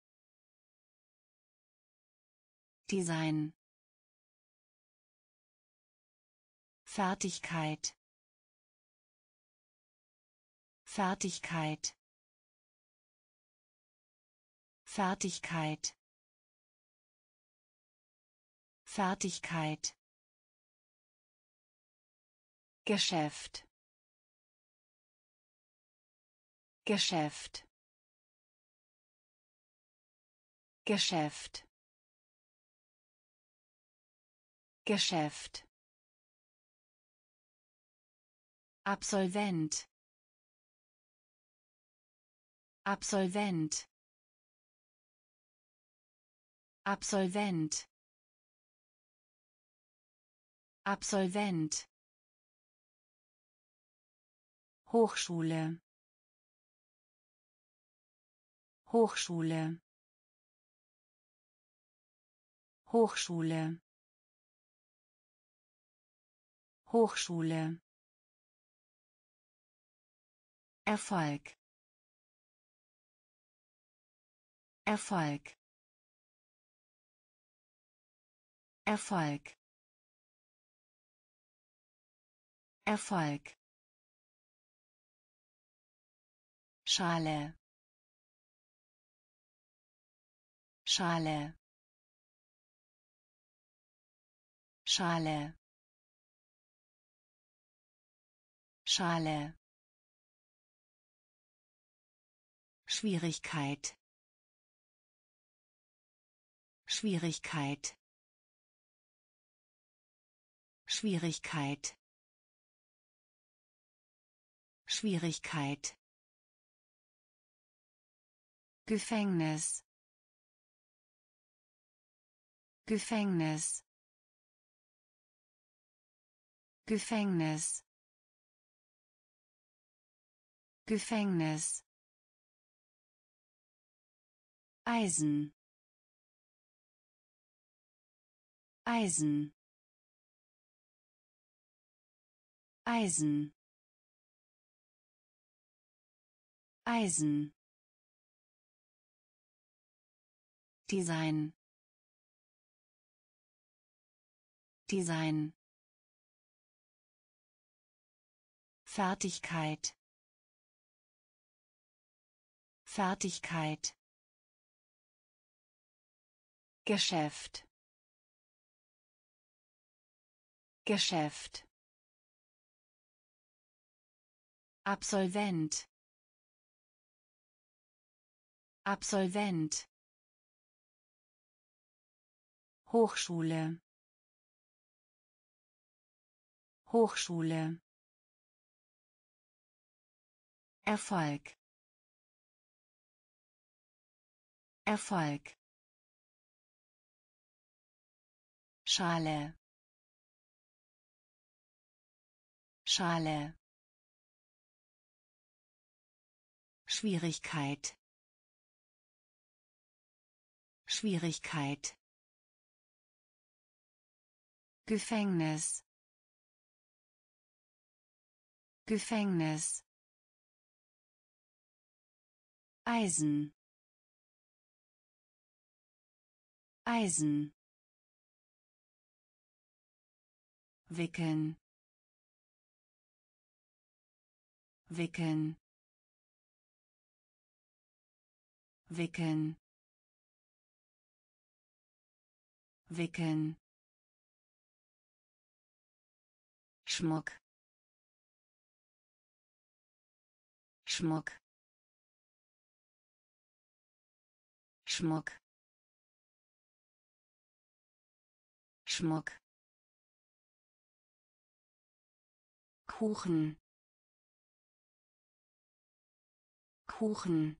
Design. Fertigkeit. Fertigkeit. Fertigkeit. Fertigkeit. Geschäft. Geschäft. Geschäft. Geschäft. Absolvent. Absolvent. Absolvent. Absolvent. Hochschule. Hochschule. Hochschule. Hochschule. Erfolg. Erfolg. Erfolg. Erfolg. Schale. Schale. Schale. Schale. Schwierigkeit. Schwierigkeit. Schwierigkeit. Schwierigkeit. Gefängnis. Gefängnis. Gefängnis. Gefängnis. Eisen. Eisen. Eisen. Eisen. Design. Design. Fertigkeit. Fertigkeit. Geschäft. Geschäft. Absolvent. Absolvent. Hochschule. Hochschule. Erfolg. Erfolg. Schale. Schale. Schwierigkeit. Schwierigkeit. Gefängnis. Gefängnis. Eisen. Eisen. wickeln, wickeln, wickeln, wickeln, Schmuck, Schmuck, Schmuck, Schmuck, Kuchen, Kuchen,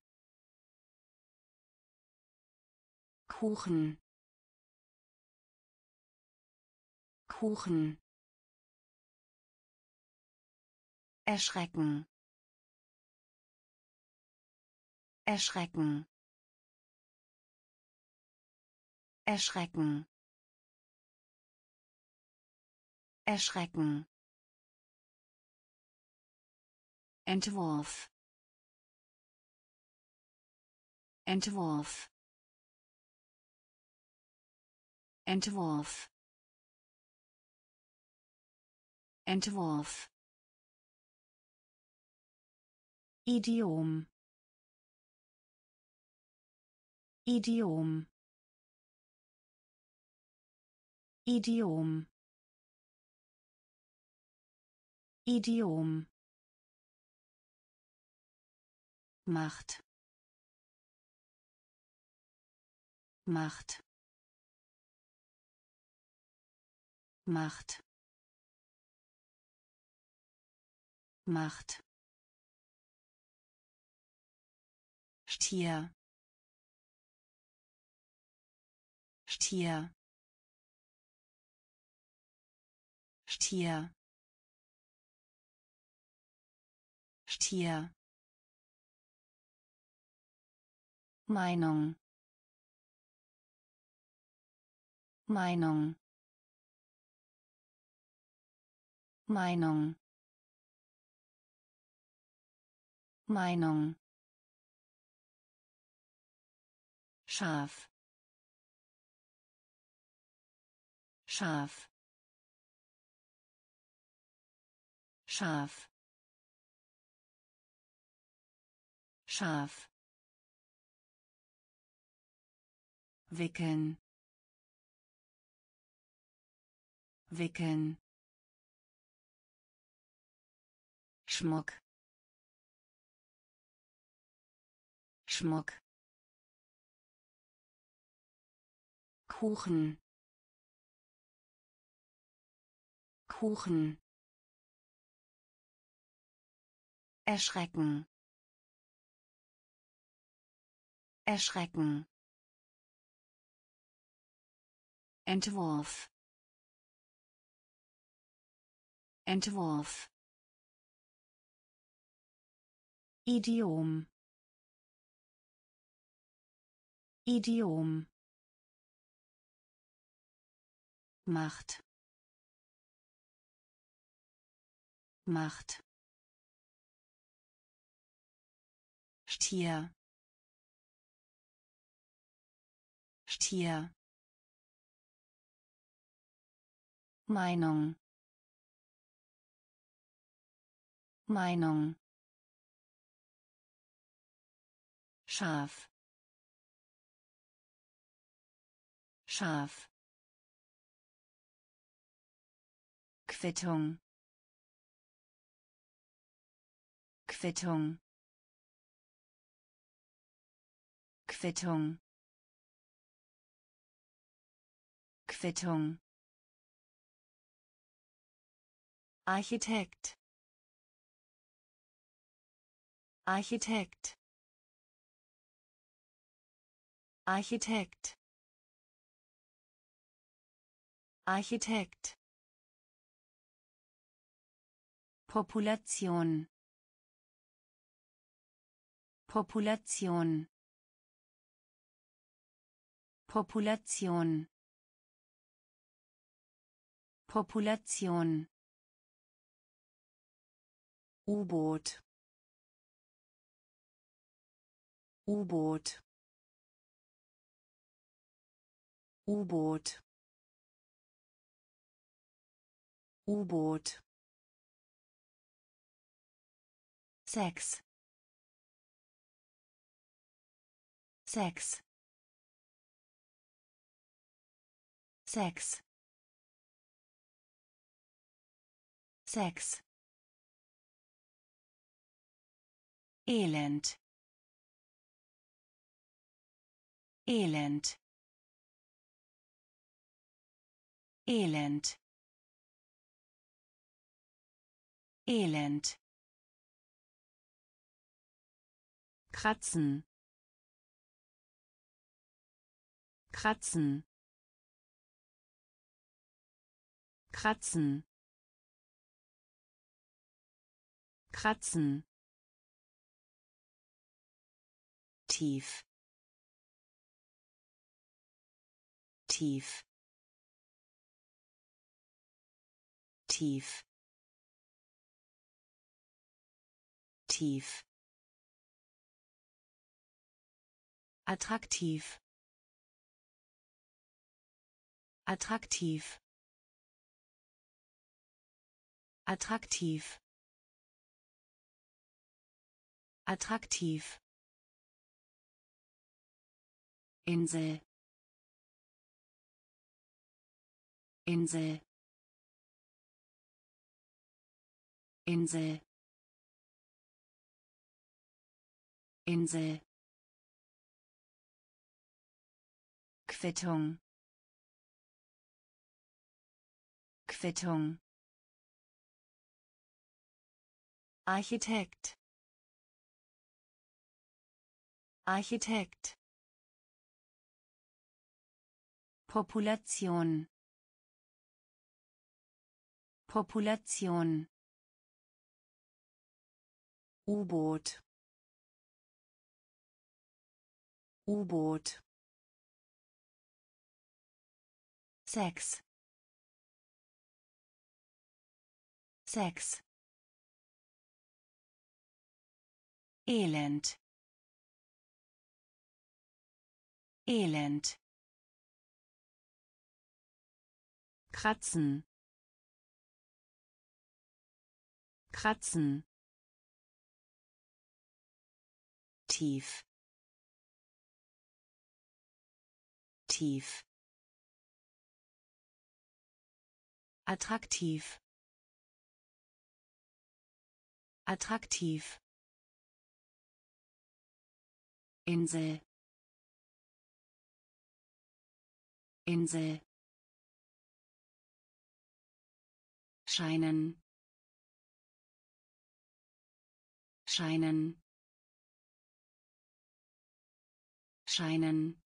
Kuchen, Kuchen, erschrecken, erschrecken, erschrecken, erschrecken, Entwurf, Entwurf, Entwurf, Entwurf, Idiom, Idiom, Idiom, Idiom, Macht, Macht, Macht, Macht, Stier, Stier, Stier, Stier, Meinung, Meinung, Meinung, Meinung, Schaf, Schaf, Schaf, Schaf, wickeln, wickeln, Schmuck, Schmuck, Kuchen, Kuchen, erschrecken, erschrecken, Entwurf, Entwurf, Idiom, Idiom, Macht, Macht, Stier, Stier, Meinung, Meinung, Schaf, Schaf, Quittung, Quittung, Quittung, Quittung, Architekt, Architekt, Architekt, Architekt, Population, Population, Population, Population, U-Boot, U-Boot, U-Boot, U-Boot. Sechs. Sechs. Sechs. Sechs. Elend. Elend. Elend. Elend. Kratzen. Kratzen. Kratzen. Kratzen. Tief. Tief. Tief. Tief. Attraktiv. Attraktiv. Attraktiv. Attraktiv. Insel. Insel. Insel. Insel. Quittung. Quittung. Architekt. Architekt. Population. Population. U-Boot. U-Boot. Sechs. Sechs. Elend. Elend. Kratzen. Kratzen. Tief. Tief. Attraktiv. Attraktiv. Insel. Insel. Scheinen. Scheinen. Scheinen.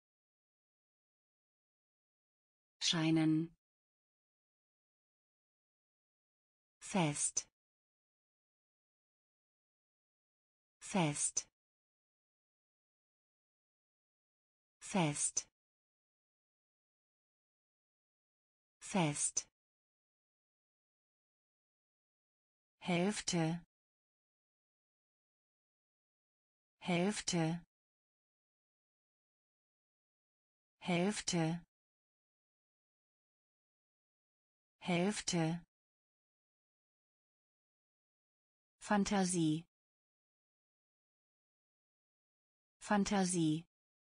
Scheinen. Fest. Fest. Fest. Fest. Hälfte. Hälfte. Hälfte. Hälfte. Fantasie. Fantasie.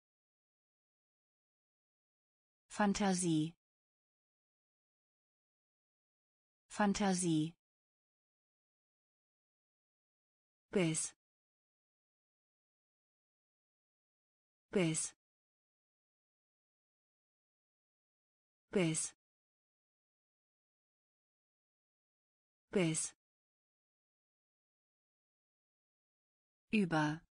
Fantasie. Fantasie. Bis. Bis. Bis. Bis. Über.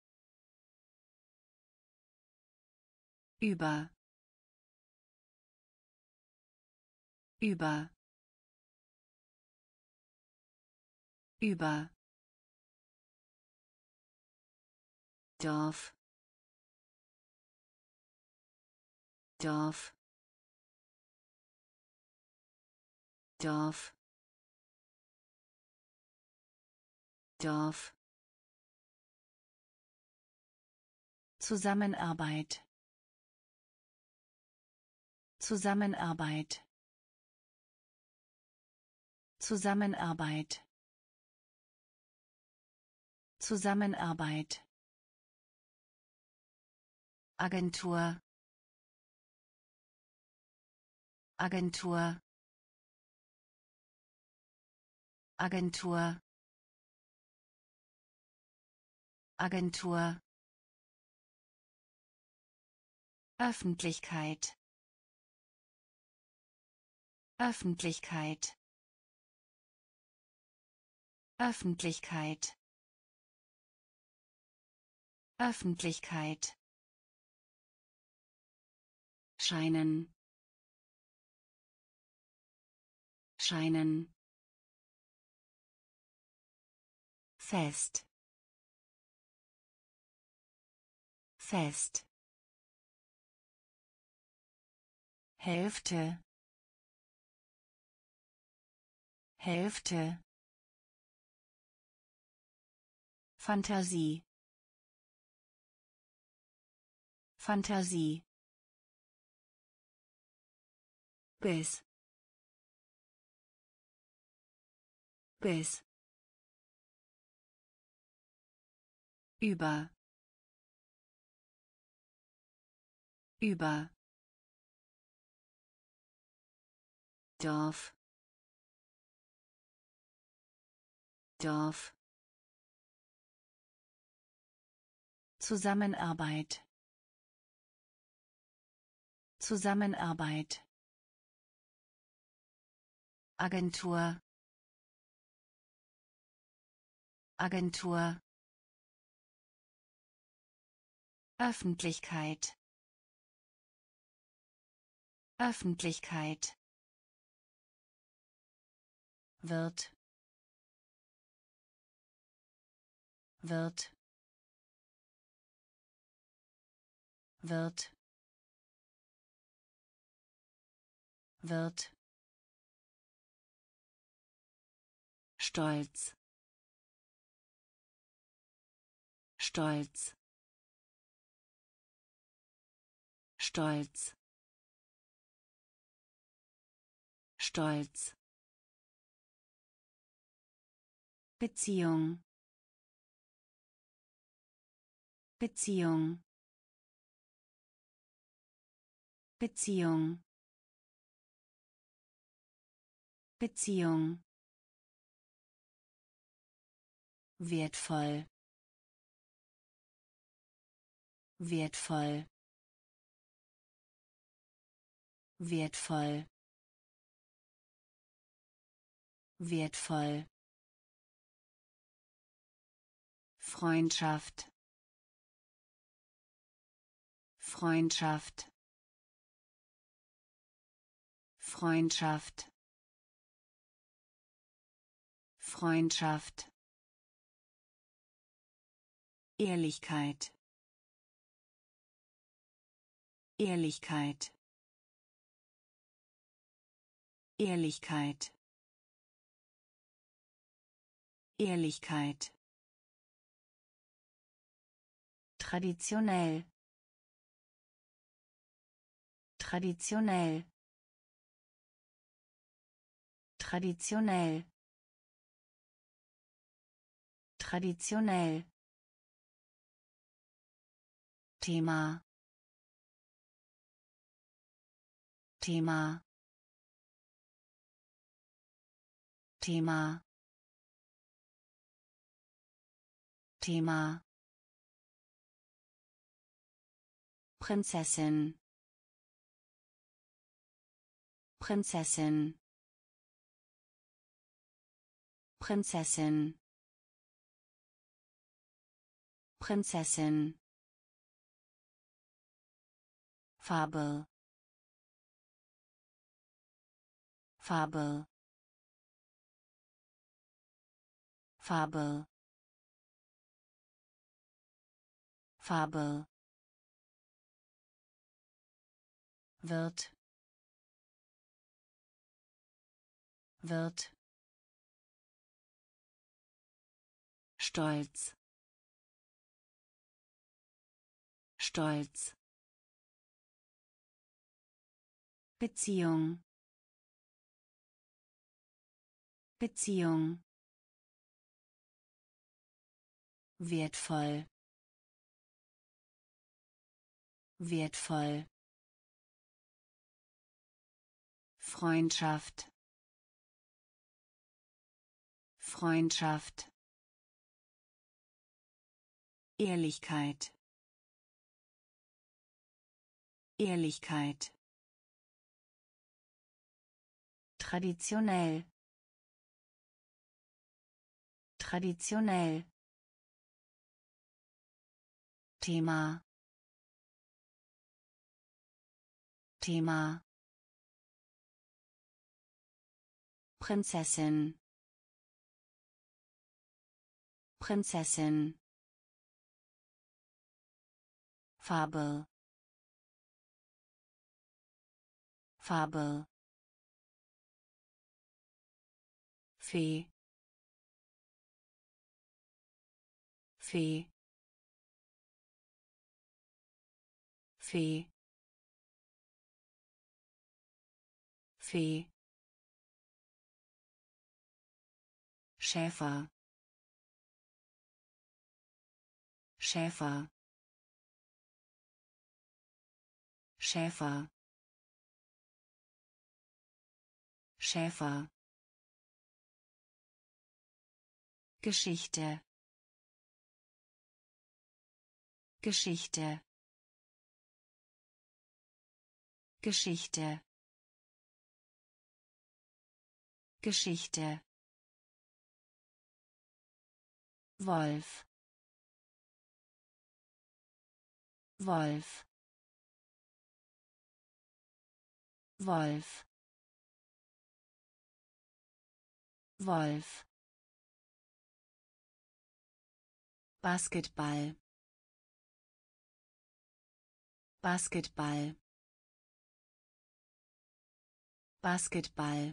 Über. Über. Über. Dorf. Dorf. Dorf. Dorf. Zusammenarbeit. Zusammenarbeit. Zusammenarbeit Zusammenarbeit Agentur Agentur Agentur Agentur Öffentlichkeit Öffentlichkeit Öffentlichkeit Öffentlichkeit scheinen scheinen fest fest Hälfte Hälfte Fantasie Fantasie bis bis über über Dorf Dorf Zusammenarbeit Zusammenarbeit Agentur Agentur Öffentlichkeit Öffentlichkeit wird wird wird wird Stolz Stolz Stolz Stolz Beziehung Beziehung Beziehung Beziehung wertvoll wertvoll wertvoll wertvoll Freundschaft Freundschaft Freundschaft Freundschaft Ehrlichkeit Ehrlichkeit Ehrlichkeit Ehrlichkeit traditionell traditionell traditionell traditionell Thema Thema Thema Thema Prinzessin Prinzessin Prinzessin Prinzessin Farbe Farbe Farbe Farbe wird wird Stolz Stolz Beziehung Beziehung. Wertvoll. Wertvoll. Freundschaft. Freundschaft. Ehrlichkeit. Ehrlichkeit. Traditionell. Traditionell. Thema. Thema. Prinzessin. Prinzessin. Farbe. Farbe. Fee. Fee. Fee. Fee. Schäfer. Schäfer. Schäfer. Schäfer. Geschichte. Geschichte. Geschichte. Geschichte. Wolf. Wolf. Wolf. Wolf. Basketball. Basketball. Basketball.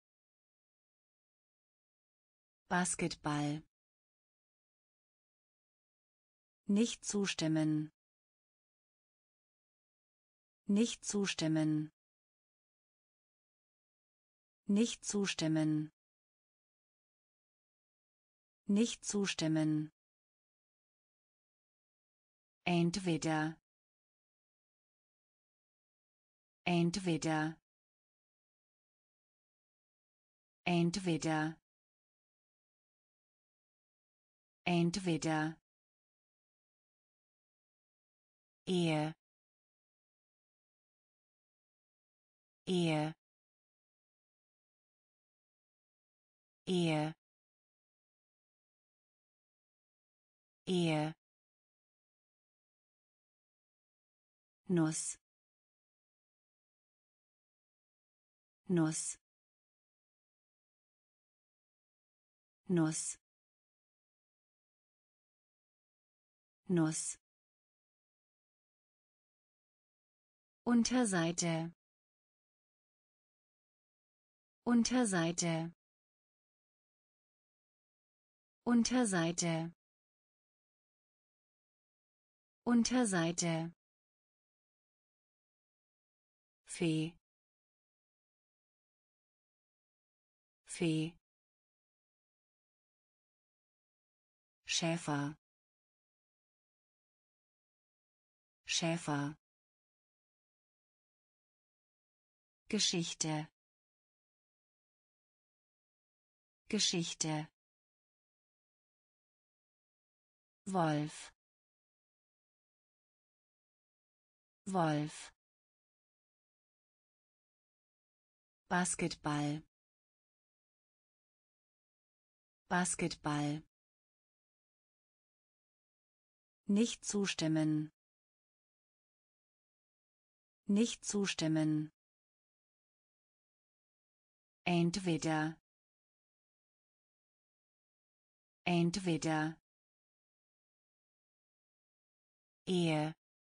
Basketball. Nicht zustimmen. Nicht zustimmen. Nicht zustimmen. Nicht zustimmen. Entweder. Entweder. Entweder. Entweder. Ehe. Ehe. Ehe. Ehe. Nuss. Nuss. Nuss. Nuss. Unterseite. Unterseite. Unterseite. Unterseite. Fee. Fee. Schäfer. Schäfer. Geschichte. Geschichte. Wolf. Wolf. Basketball. Basketball. Nicht zustimmen. Nicht zustimmen. Entweder. Entweder. Ehe.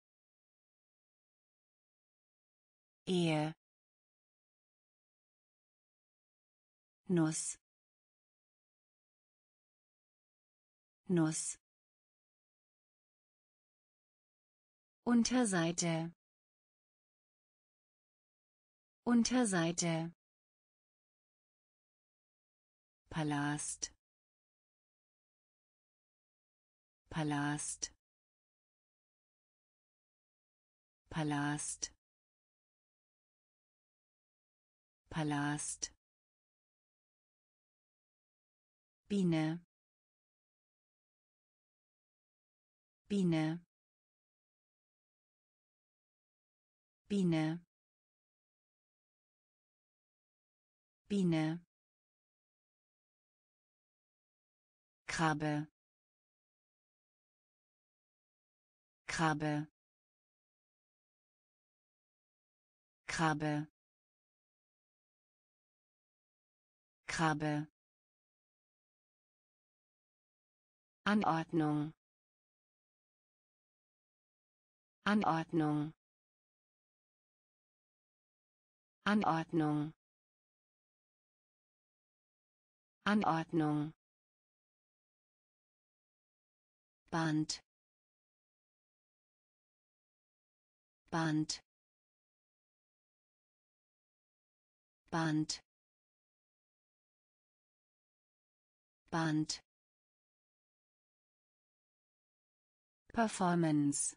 Ehe. Nuss. Nuss. Unterseite. Unterseite. Palast Palast Palast Palast Biene Biene Biene Biene Krabbe Krabbe Krabbe Krabbe Anordnung Anordnung Anordnung Anordnung Band Band Band Band Performance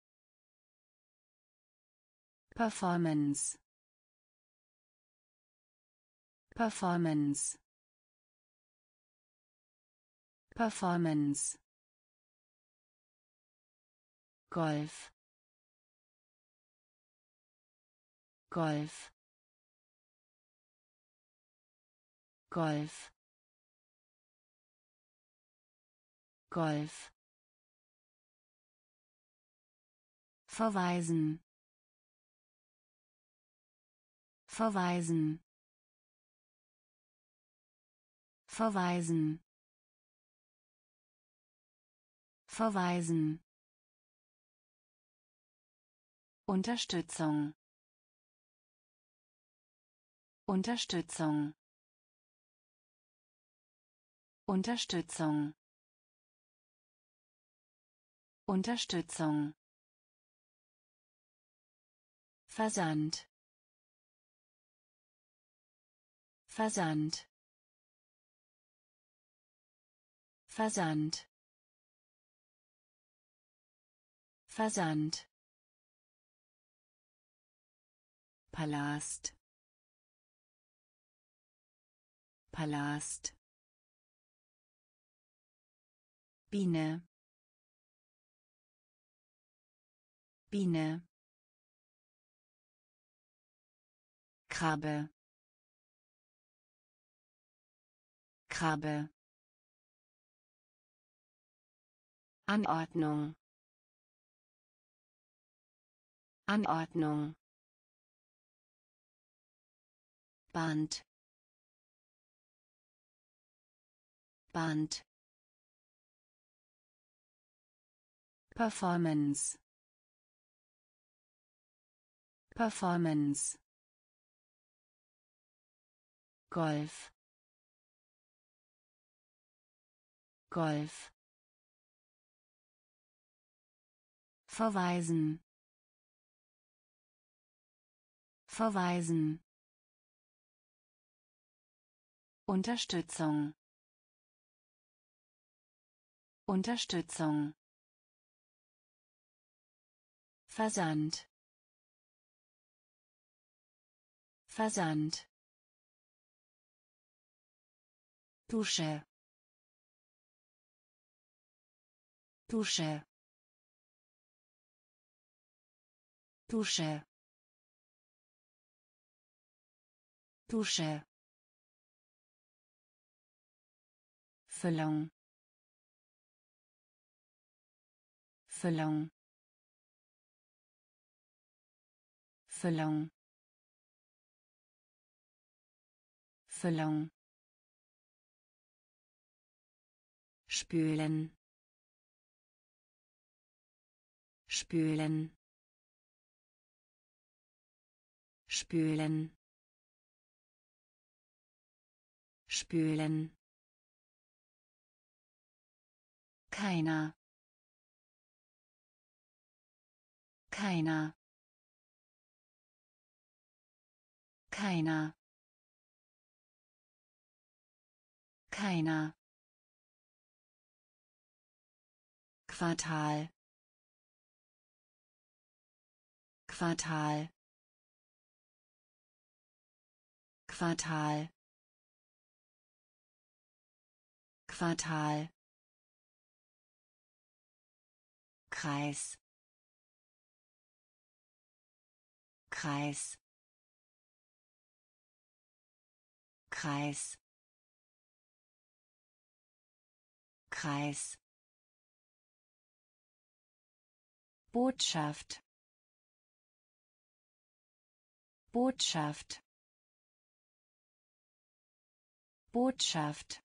Performance Performance Performance Golf Golf Golf Golf verweisen verweisen verweisen verweisen Unterstützung Unterstützung Unterstützung Unterstützung Versand Versand Versand Versand Palast Palast Biene Biene Krabbe Krabbe Anordnung Anordnung Band Band Performance Performance Golf Golf verweisen verweisen Unterstützung Unterstützung Versand Versand Dusche Dusche Dusche Dusche Füllung Füllung Füllung Füllung spülen spülen spülen spülen keiner keiner keiner keiner Quartal Quartal Quartal Quartal Kreis Kreis Kreis Kreis Botschaft Botschaft Botschaft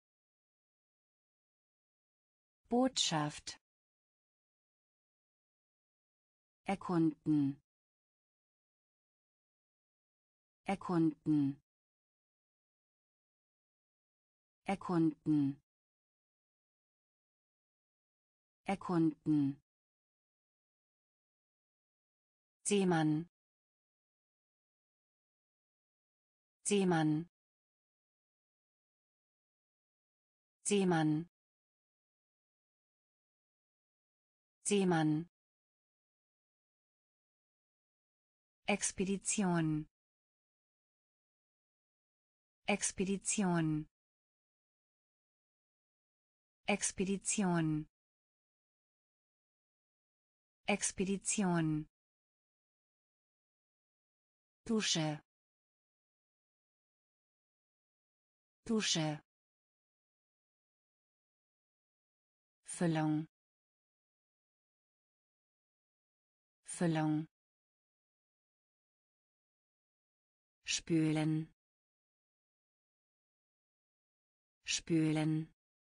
Botschaft erkunden erkunden erkunden erkunden Seemann Seemann Seemann Seemann Expedition Expedition Expedition Expedition Dusche Dusche Füllung Füllung spülen spülen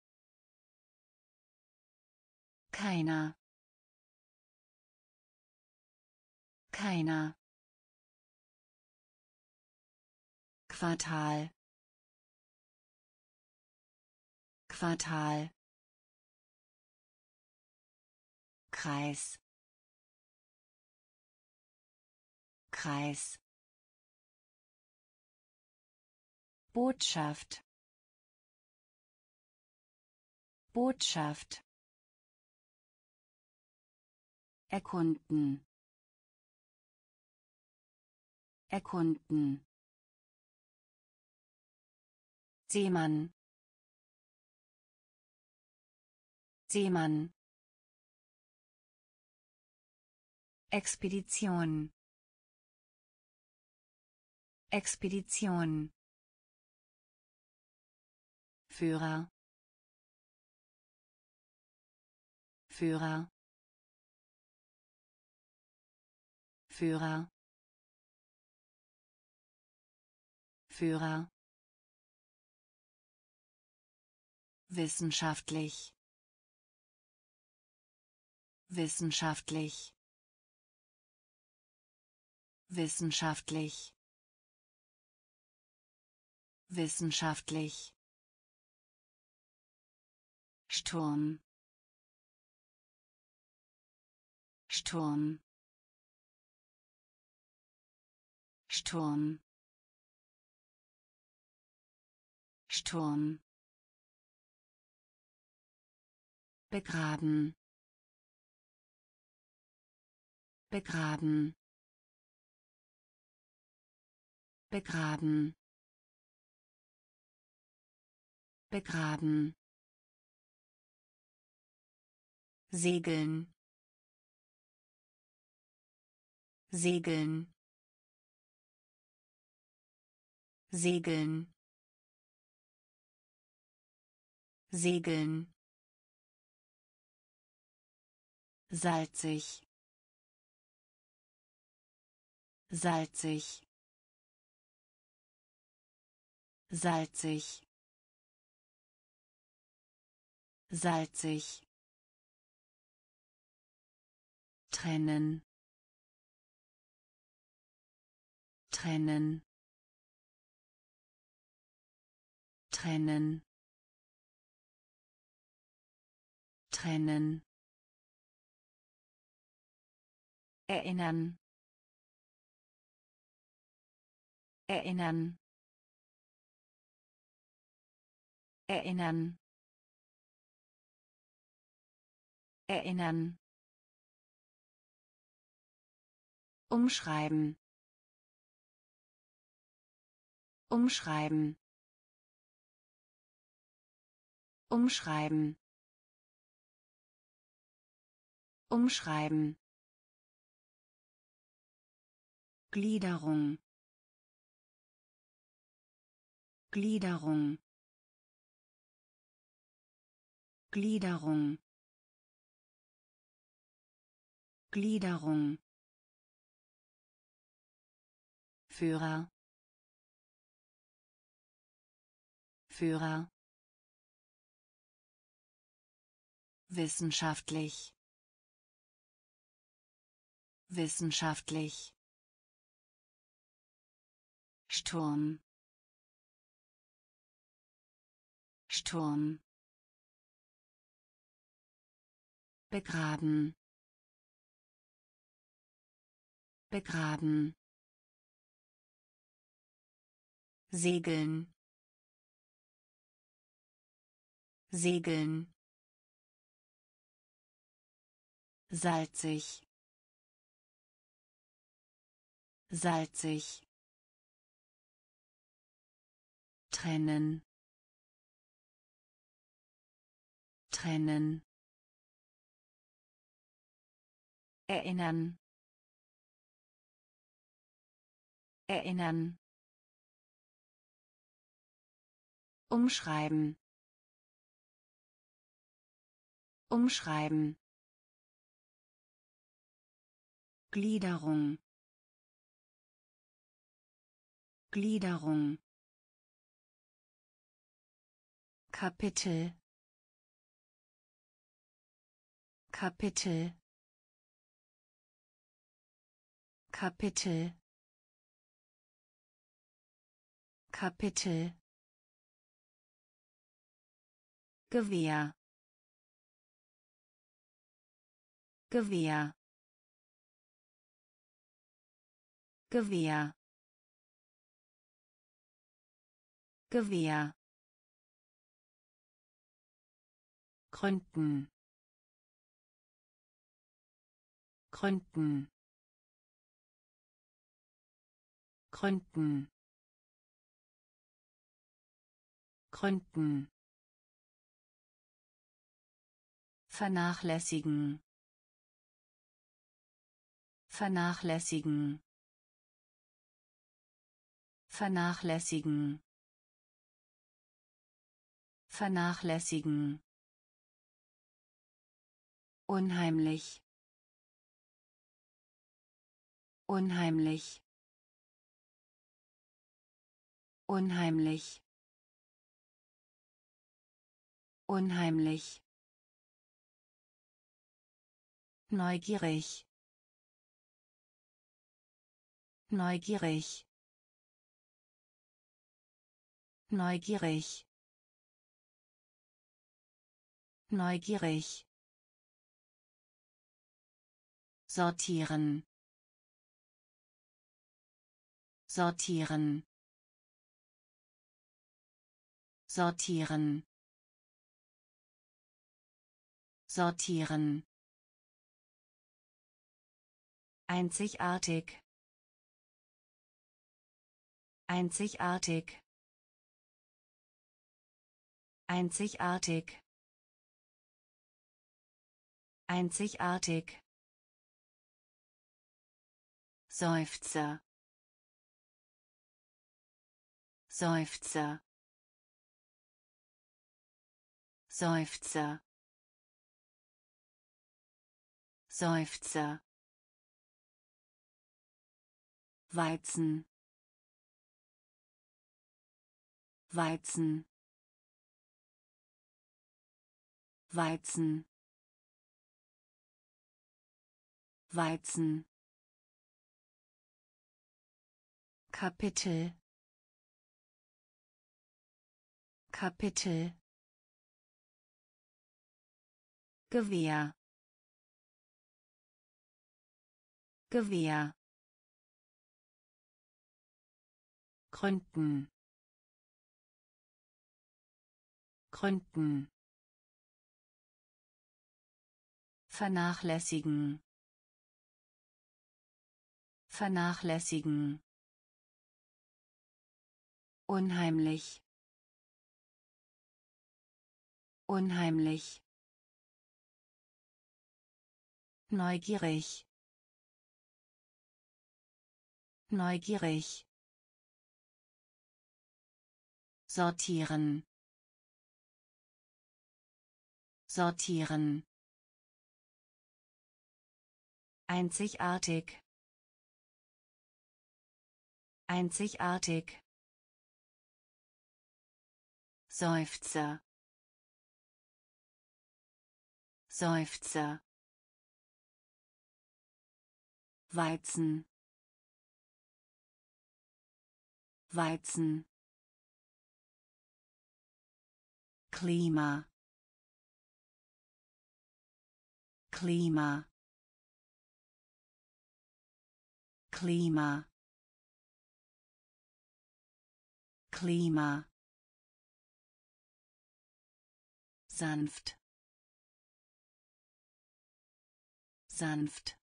keiner keiner Quartal Quartal Kreis Kreis Botschaft Botschaft erkunden erkunden Seemann Seemann Expedition Expedition Führer Führer Führer Führer wissenschaftlich wissenschaftlich wissenschaftlich wissenschaftlich Sturm Sturm Sturm Sturm begraben begraben begraben begraben segeln segeln segeln segeln salzig salzig salzig salzig trennen trennen trennen trennen erinnern erinnern Erinnern. Erinnern. Umschreiben. Umschreiben. Umschreiben. Umschreiben. Gliederung. Gliederung. Gliederung. Gliederung. Führer. Führer. Wissenschaftlich. Wissenschaftlich. Sturm. Sturm. Begraben. Begraben. Segeln. Segeln. Salzig. Salzig. Trennen. Trennen. Erinnern. Erinnern. Umschreiben. Umschreiben. Gliederung. Gliederung. Kapitel. Kapitel. Kapitel. Kapitel. Gewehr. Gewehr. Gewehr. Gewehr. Gründen. Gründen. Gründen. Gründen. Vernachlässigen. Vernachlässigen. Vernachlässigen. Vernachlässigen. Unheimlich. Unheimlich. Unheimlich. Unheimlich. Neugierig. Neugierig. Neugierig. Neugierig. Sortieren. Sortieren. Sortieren. Sortieren. Einzigartig. Einzigartig. Einzigartig. Einzigartig. Seufzer. Seufzer. Seufzer. Seufzer. Weizen. Weizen. Weizen. Weizen. Kapitel. Kapitel. Gewehr. Gewehr. Gründen. gründen, vernachlässigen, vernachlässigen, unheimlich, unheimlich, neugierig, neugierig, sortieren, sortieren, einzigartig, einzigartig, Seufzer, Seufzer, Weizen, Weizen, Klima, Klima, Klima, Klima, sanft, sanft,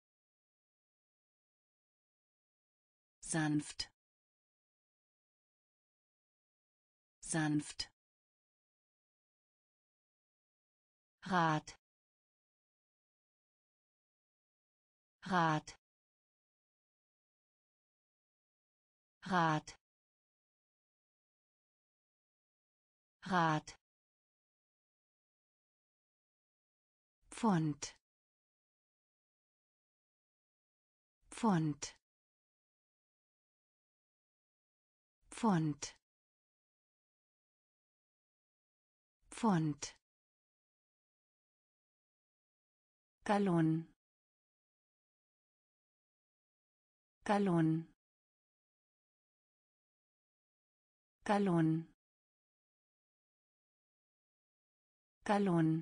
sanft, sanft, Rat, Rat, Rat, Rat, Pfund, Pfund, Pfund, Pfund, Gallon, Gallon, Gallon, Gallon,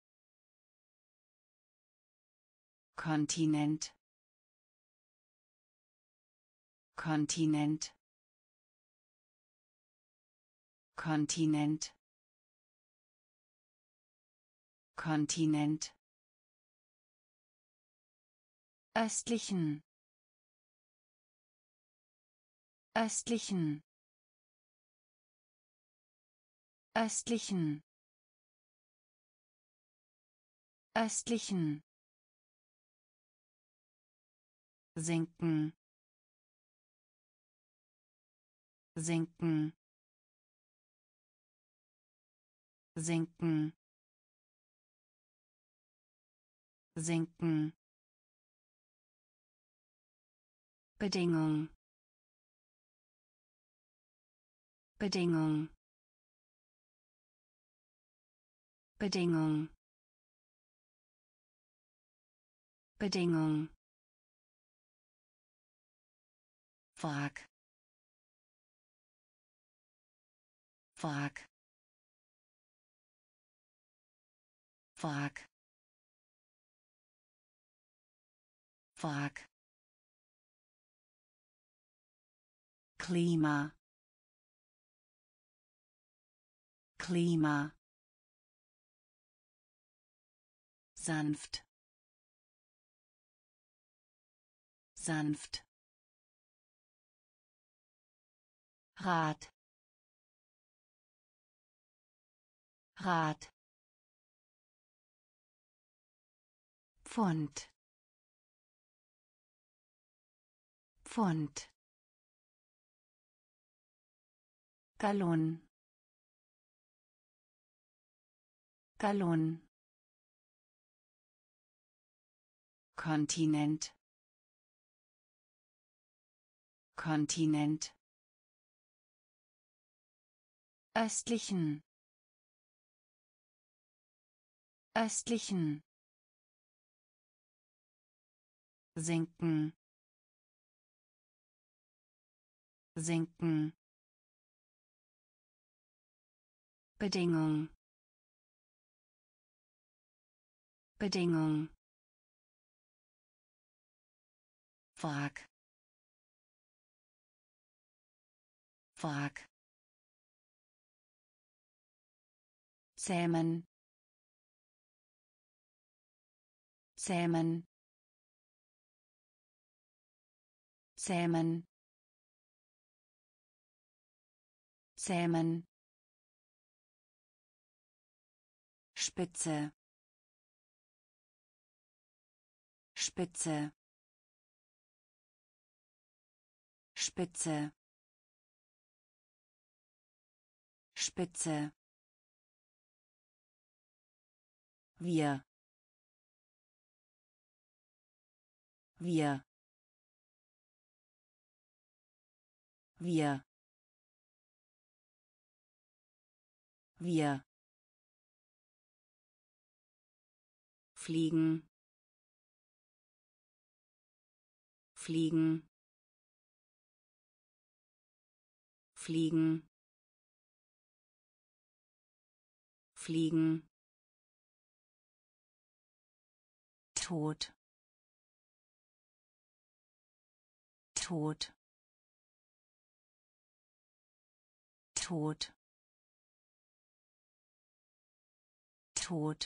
Kontinent, Kontinent, Kontinent, Kontinent, östlichen, östlichen, östlichen, östlichen, sinken, sinken, sinken, sinken, Bedingung, Bedingung, Bedingung, Bedingung, Wrack, Wrack, Wrack, Wrack, Klima, Klima, sanft, sanft, Rat, Rat, Pfund, Pfund, Gallon, Gallon, Kontinent, Kontinent, östlichen, östlichen, sinken, sinken, Bedingung, Bedingung, Wrack, Wrack, zähmen, zähmen, zähmen, zähmen, Spitze, Spitze, Spitze, Spitze, wir, wir, wir, wir, fliegen, fliegen, fliegen, fliegen, Tod, Tod, Tod, Tod,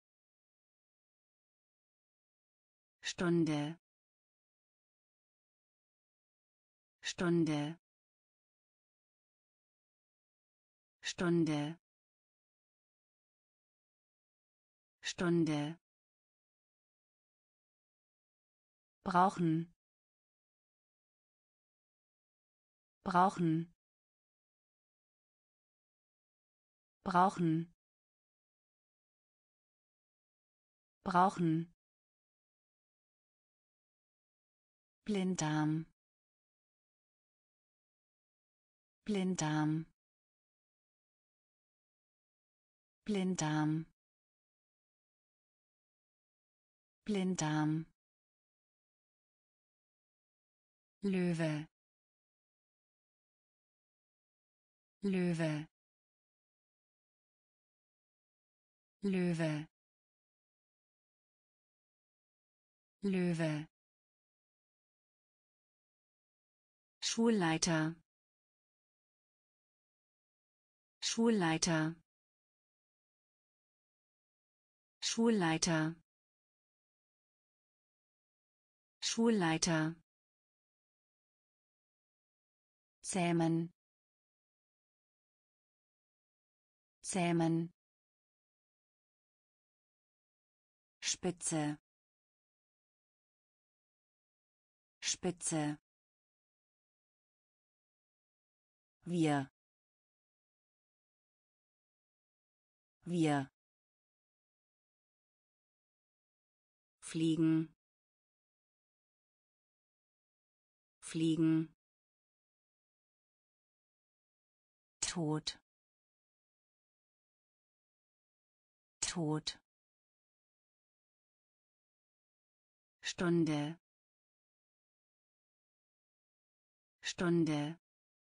Stunde, Stunde, Stunde, Stunde, brauchen, brauchen, brauchen, brauchen, Blinddarm, Blinddarm, Blinddarm, Blinddarm, Löwe, Löwe, Löwe, Löwe, Schulleiter, Schulleiter, Schulleiter, Schulleiter, zähmen, zähmen, Spitze, Spitze, wir, wir, fliegen, fliegen, Tod, Tod, Stunde, Stunde,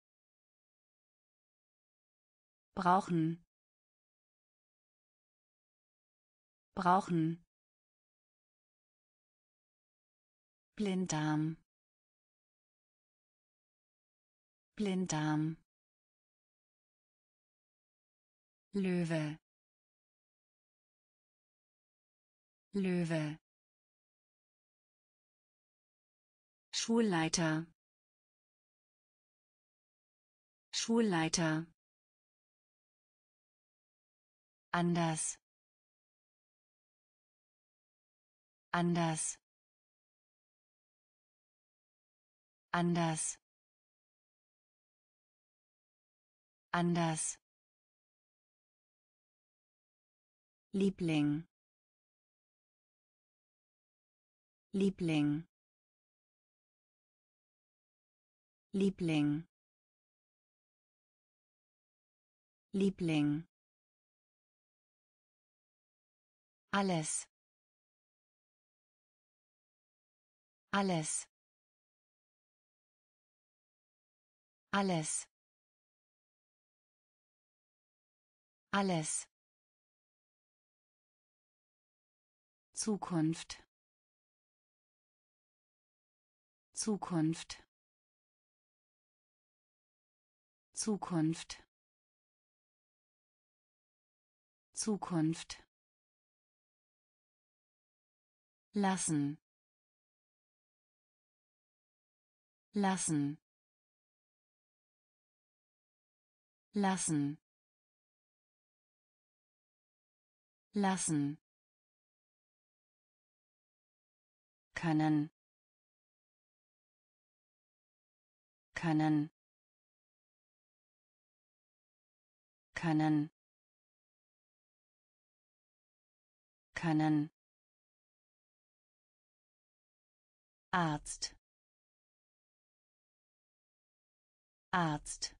brauchen, brauchen, Blinddarm, Blinddarm, Löwe, Löwe, Schulleiter, Schulleiter, anders, anders, anders, anders, Liebling, Liebling, Liebling, Liebling, alles, alles, alles, alles, Zukunft, Zukunft, Zukunft, Zukunft lassen lassen lassen lassen können können können können Arzt Arzt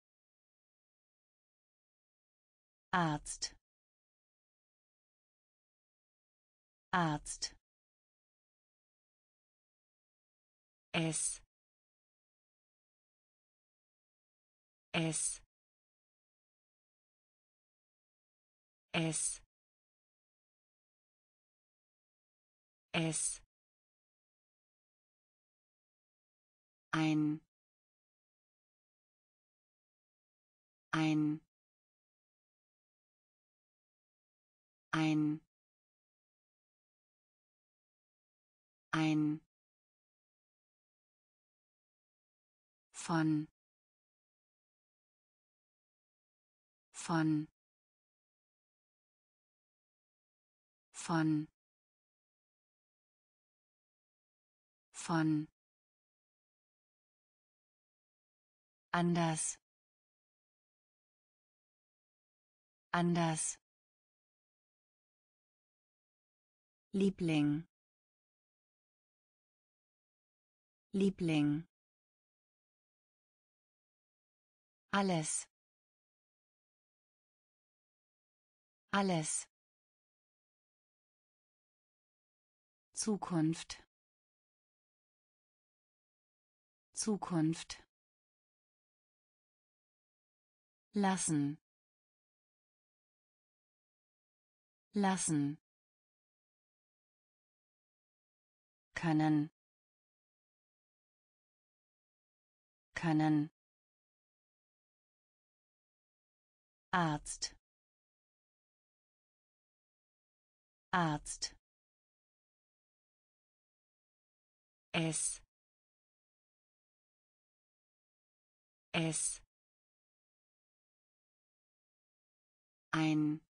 Arzt Arzt es es es es ein ein ein ein von von von von anders anders Liebling Liebling alles alles Zukunft Zukunft lassen lassen können können Arzt Arzt es es ein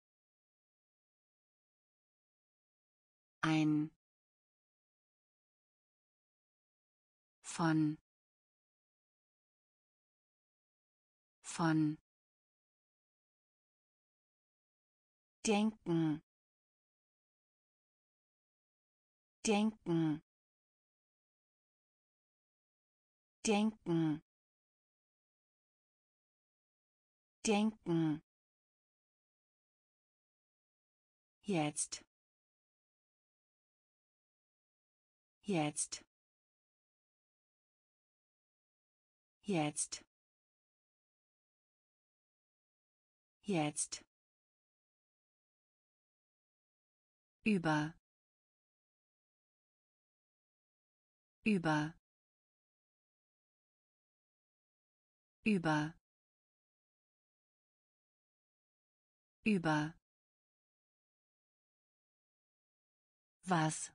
ein von von denken denken denken denken jetzt jetzt jetzt jetzt über über über über was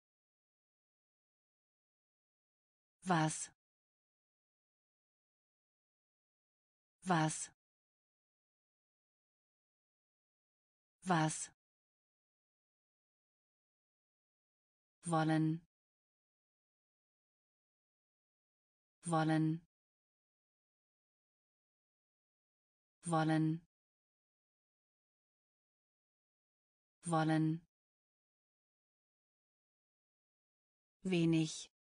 was was was wollen wollen wollen wollen wenig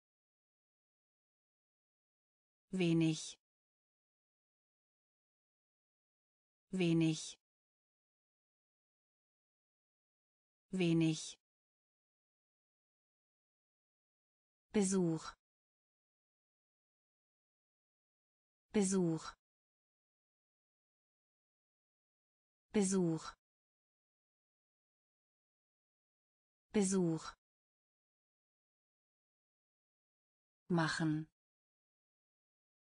wenig wenig wenig Besuch Besuch Besuch Besuch machen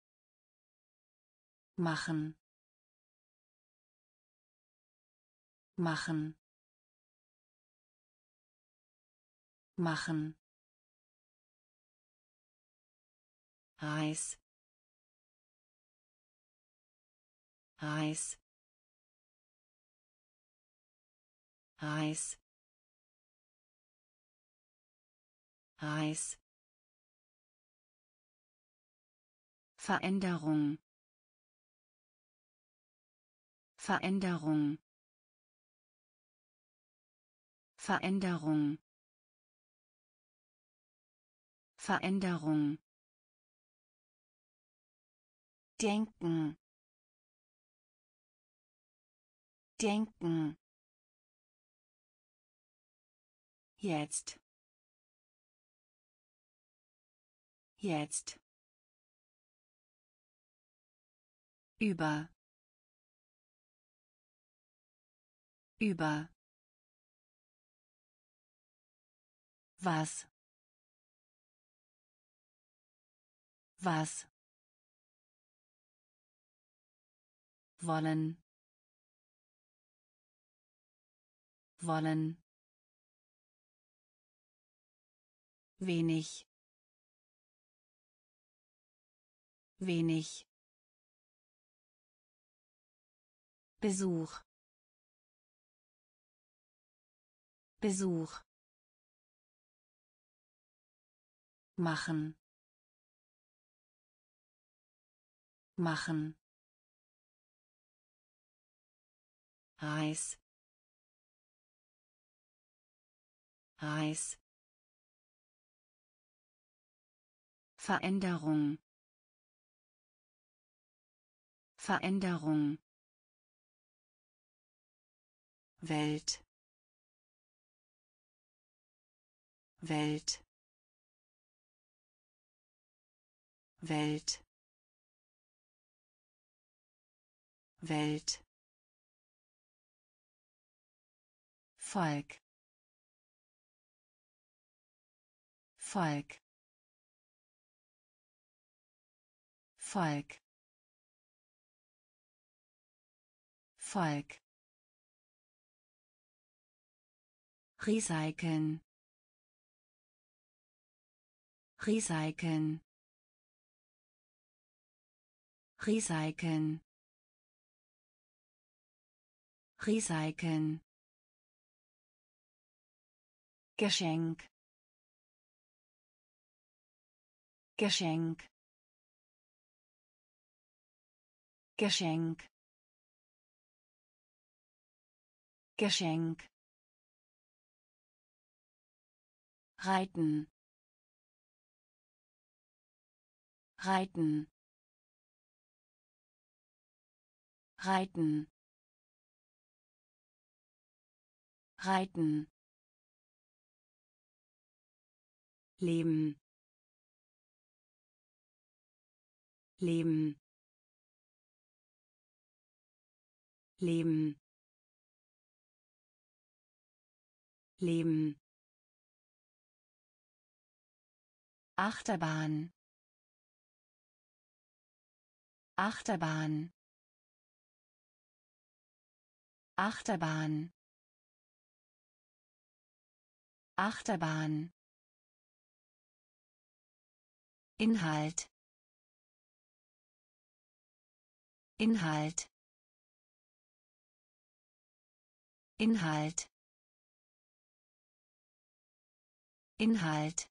machen machen, machen, Reis, Reis, Reis, Reis, Veränderung, Veränderung, Veränderung, Veränderung, denken, denken, jetzt, jetzt, über, über, was, was, wollen, wollen, wenig, wenig, Besuch, Besuch, machen, machen, Reis, Reis, Veränderung, Veränderung, Welt, Welt, Welt, Welt, Volk, Volk, Volk, Volk, recyceln, recyceln, recyceln, recyceln, Geschenk, Geschenk, Geschenk, Geschenk, reiten, reiten, reiten, reiten, leben, leben, leben, leben, Achterbahn, Achterbahn, Achterbahn, Achterbahn, Inhalt, Inhalt, Inhalt, Inhalt,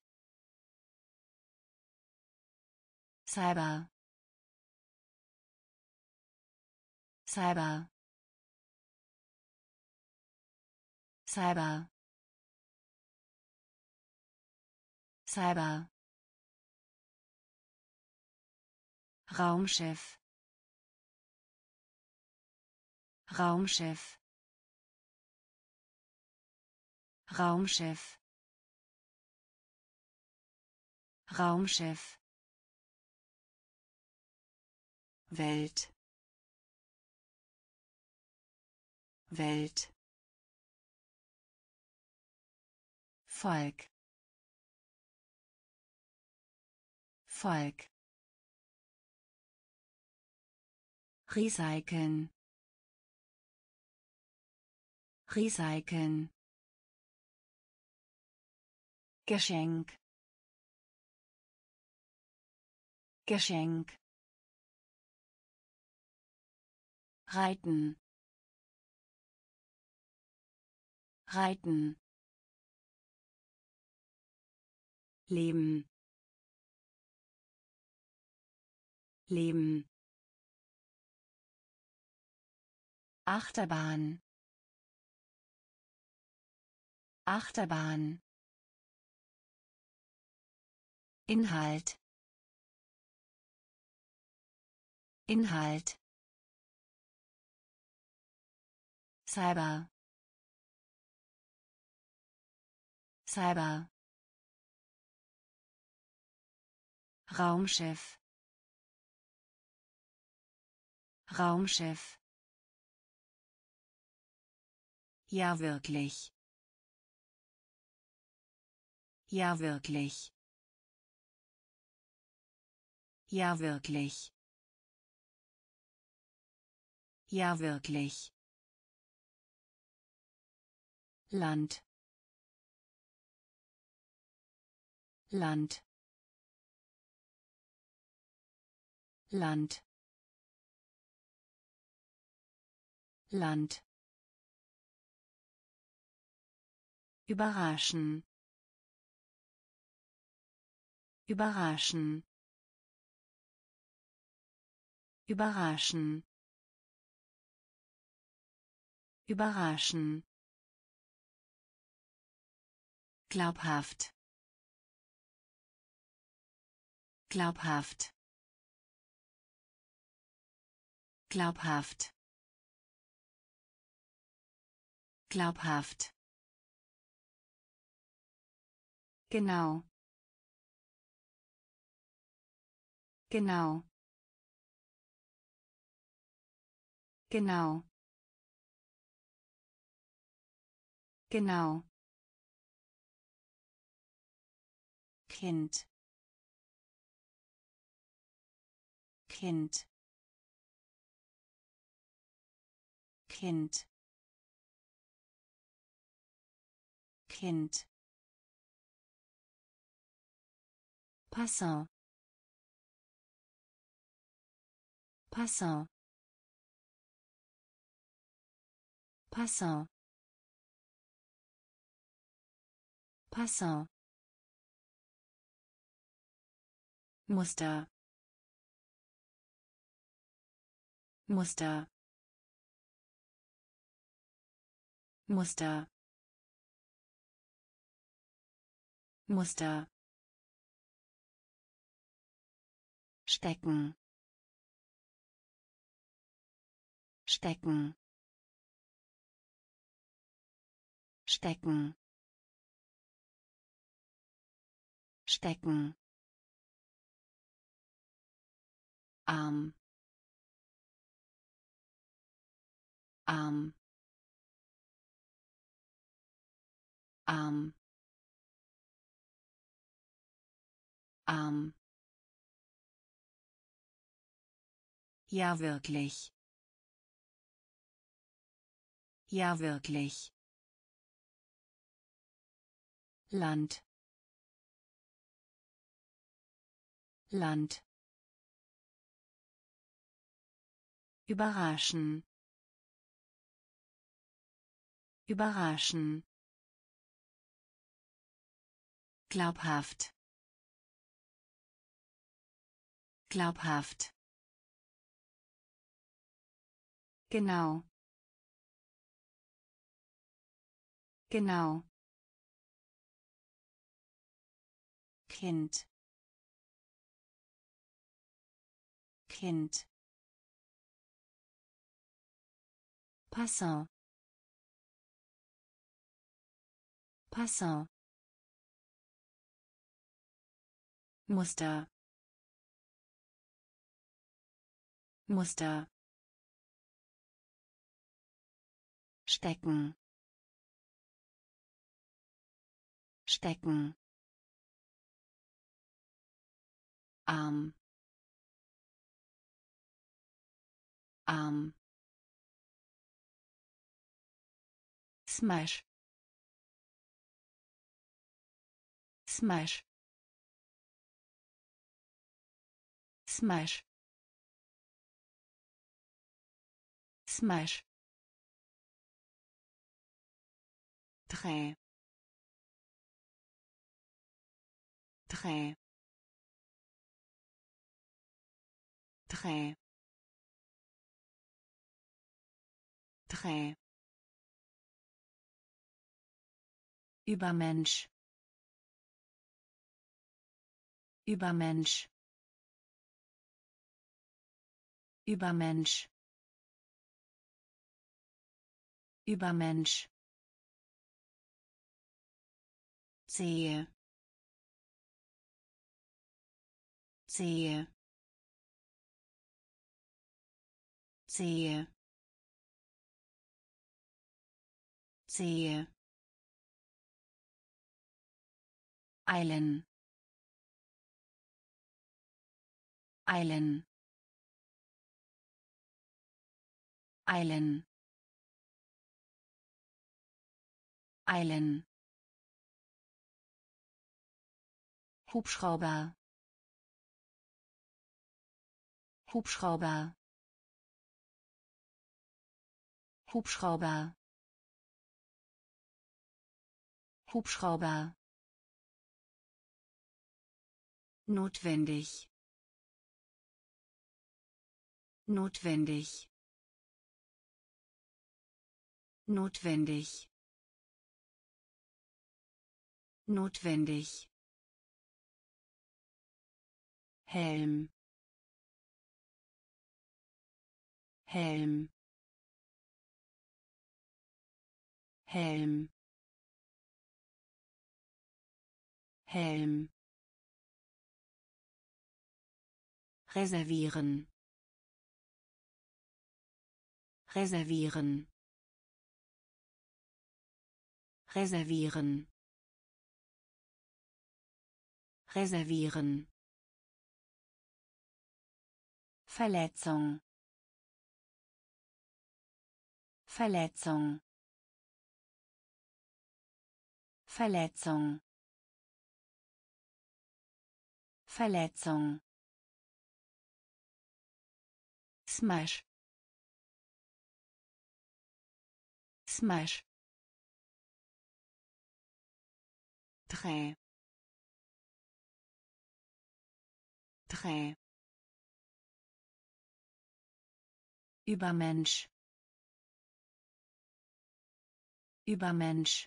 Cyber, Cyber, Cyber, Cyber, Raumschiff, Raumschiff, Raumschiff, Raumschiff, Welt, Welt, Volk, Volk, recyceln, Recyceln. Geschenk. Geschenk. Reiten. Reiten. Leben. Leben. Achterbahn. Achterbahn. Inhalt. Inhalt. Cyber. Cyber. Raumschiff. Raumschiff. Ja, wirklich. Ja, wirklich. Ja, wirklich. Ja, wirklich. Land. Land. Land. Land. Überraschen. Überraschen. Überraschen. Überraschen. Glaubhaft. Glaubhaft. Glaubhaft. Glaubhaft. Genau. Genau. Genau. Genau. Kind. Kind. Kind. Kind. Passant. Passant. Passant. Passant. Muster. Muster. Muster. Muster. Stecken. Stecken. Stecken. Stecken. Arm. Arm. Arm. Arm. Ja, wirklich. Ja, wirklich. Land. Land. Überraschen. Überraschen. Glaubhaft. Glaubhaft. Genau. Genau. Kind. Kind. Passant. Passant. Muster. Muster. Stecken. Stecken. Arm. Arm. Smash. Smash. Smash. Smash. Dreh. Dreh. Dreh. Dreh. Übermensch. Übermensch. Übermensch. Übermensch. Sehe. Sehe. Sehe. Sehe. Eilen. Eilen. Eilen. Eilen. Hubschrauber. Hubschrauber. Hubschrauber. Hubschrauber. Notwendig. Notwendig. Notwendig. Notwendig. Helm. Helm. Helm. Helm. Reservieren. Reservieren. Reservieren. Reservieren. Verletzung. Verletzung. Verletzung. Verletzung. Smash. Smash. Dreh. Dreh. Übermensch. Übermensch.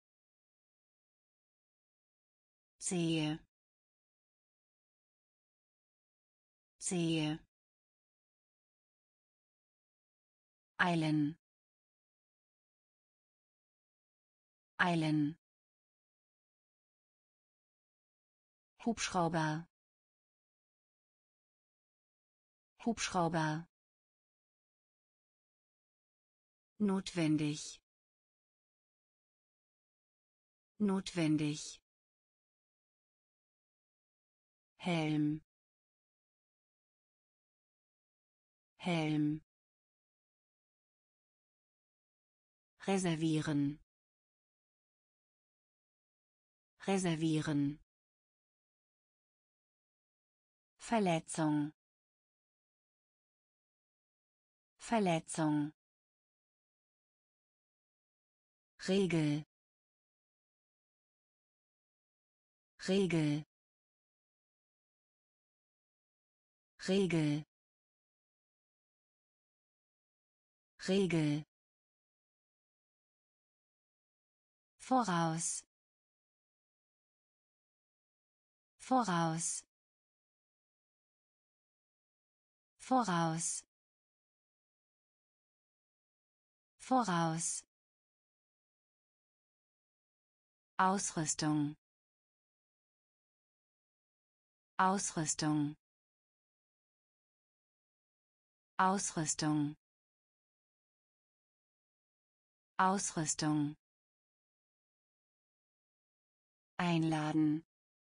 Sehe. Sehe. Eilen. Eilen. Hubschrauber. Hubschrauber. Notwendig. Notwendig. Helm. Helm. Reservieren. Reservieren. Verletzung. Verletzung. Regel. Regel. Regel. Regel. Voraus. Voraus. Voraus. Voraus. Ausrüstung. Ausrüstung. Ausrüstung. Ausrüstung. Einladen.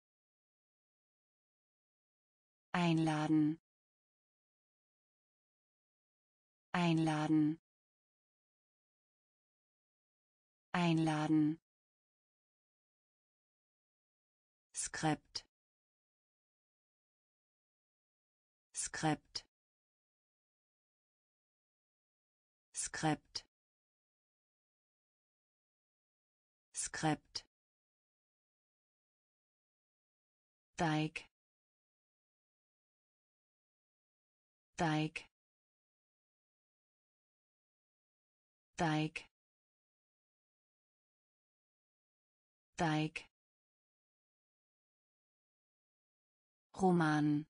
Einladen. Einladen. einladen, Skript, Skript, Skript, Skript, Teig, Teig, Teig, Teig, Roman,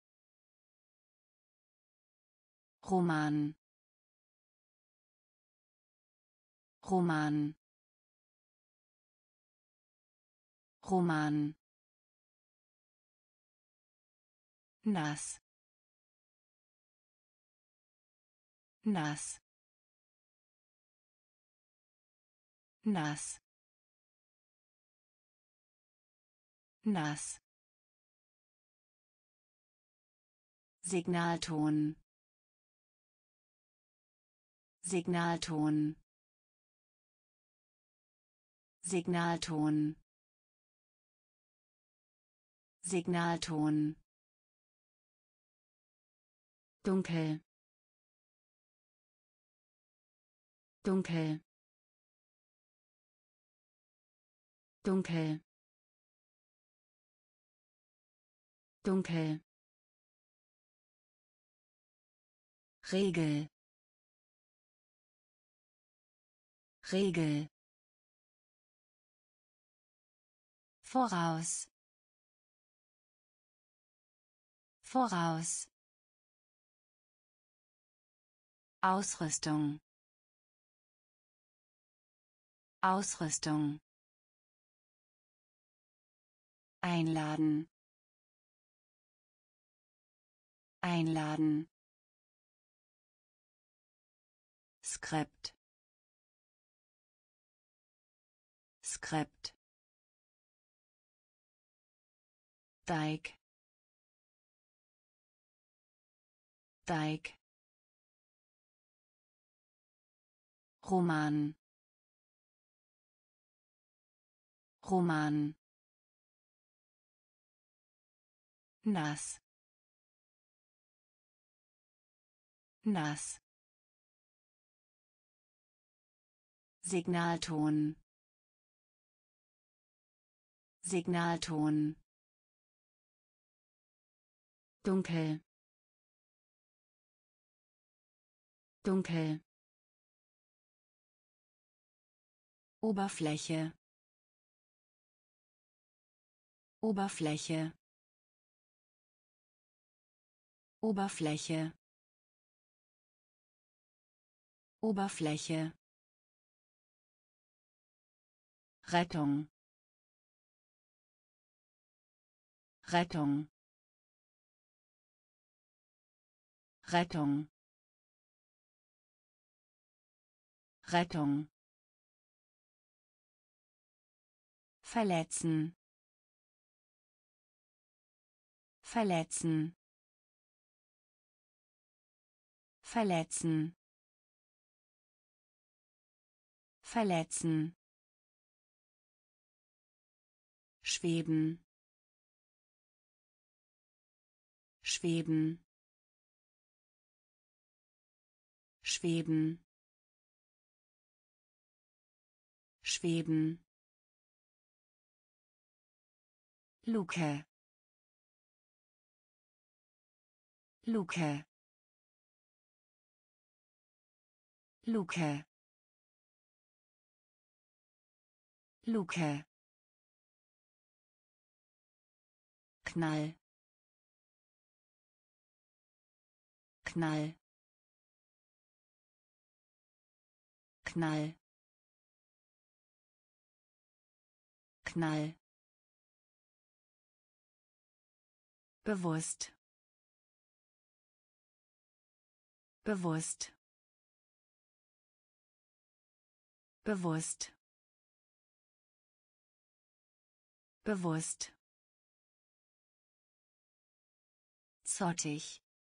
Roman, Roman, Roman, nass, nass, nass, nass, Signalton, Signalton, Signalton, Signalton, dunkel, dunkel, dunkel, dunkel, Regel, Regel, voraus, voraus, Ausrüstung, Ausrüstung, einladen, einladen, Skript, Skript, Teig, Teig, Roman, Roman, nass, nass, Signalton, Signalton, dunkel, dunkel, Oberfläche, Oberfläche, Oberfläche, Oberfläche, Rettung, Rettung, Rettung, Rettung, verletzen, verletzen, verletzen, verletzen, schweben, schweben, schweben, schweben, Luke, Luke, Luke, Luke, Knall, Knall, Knall, Knall, bewusst, bewusst, bewusst, bewusst, zottig,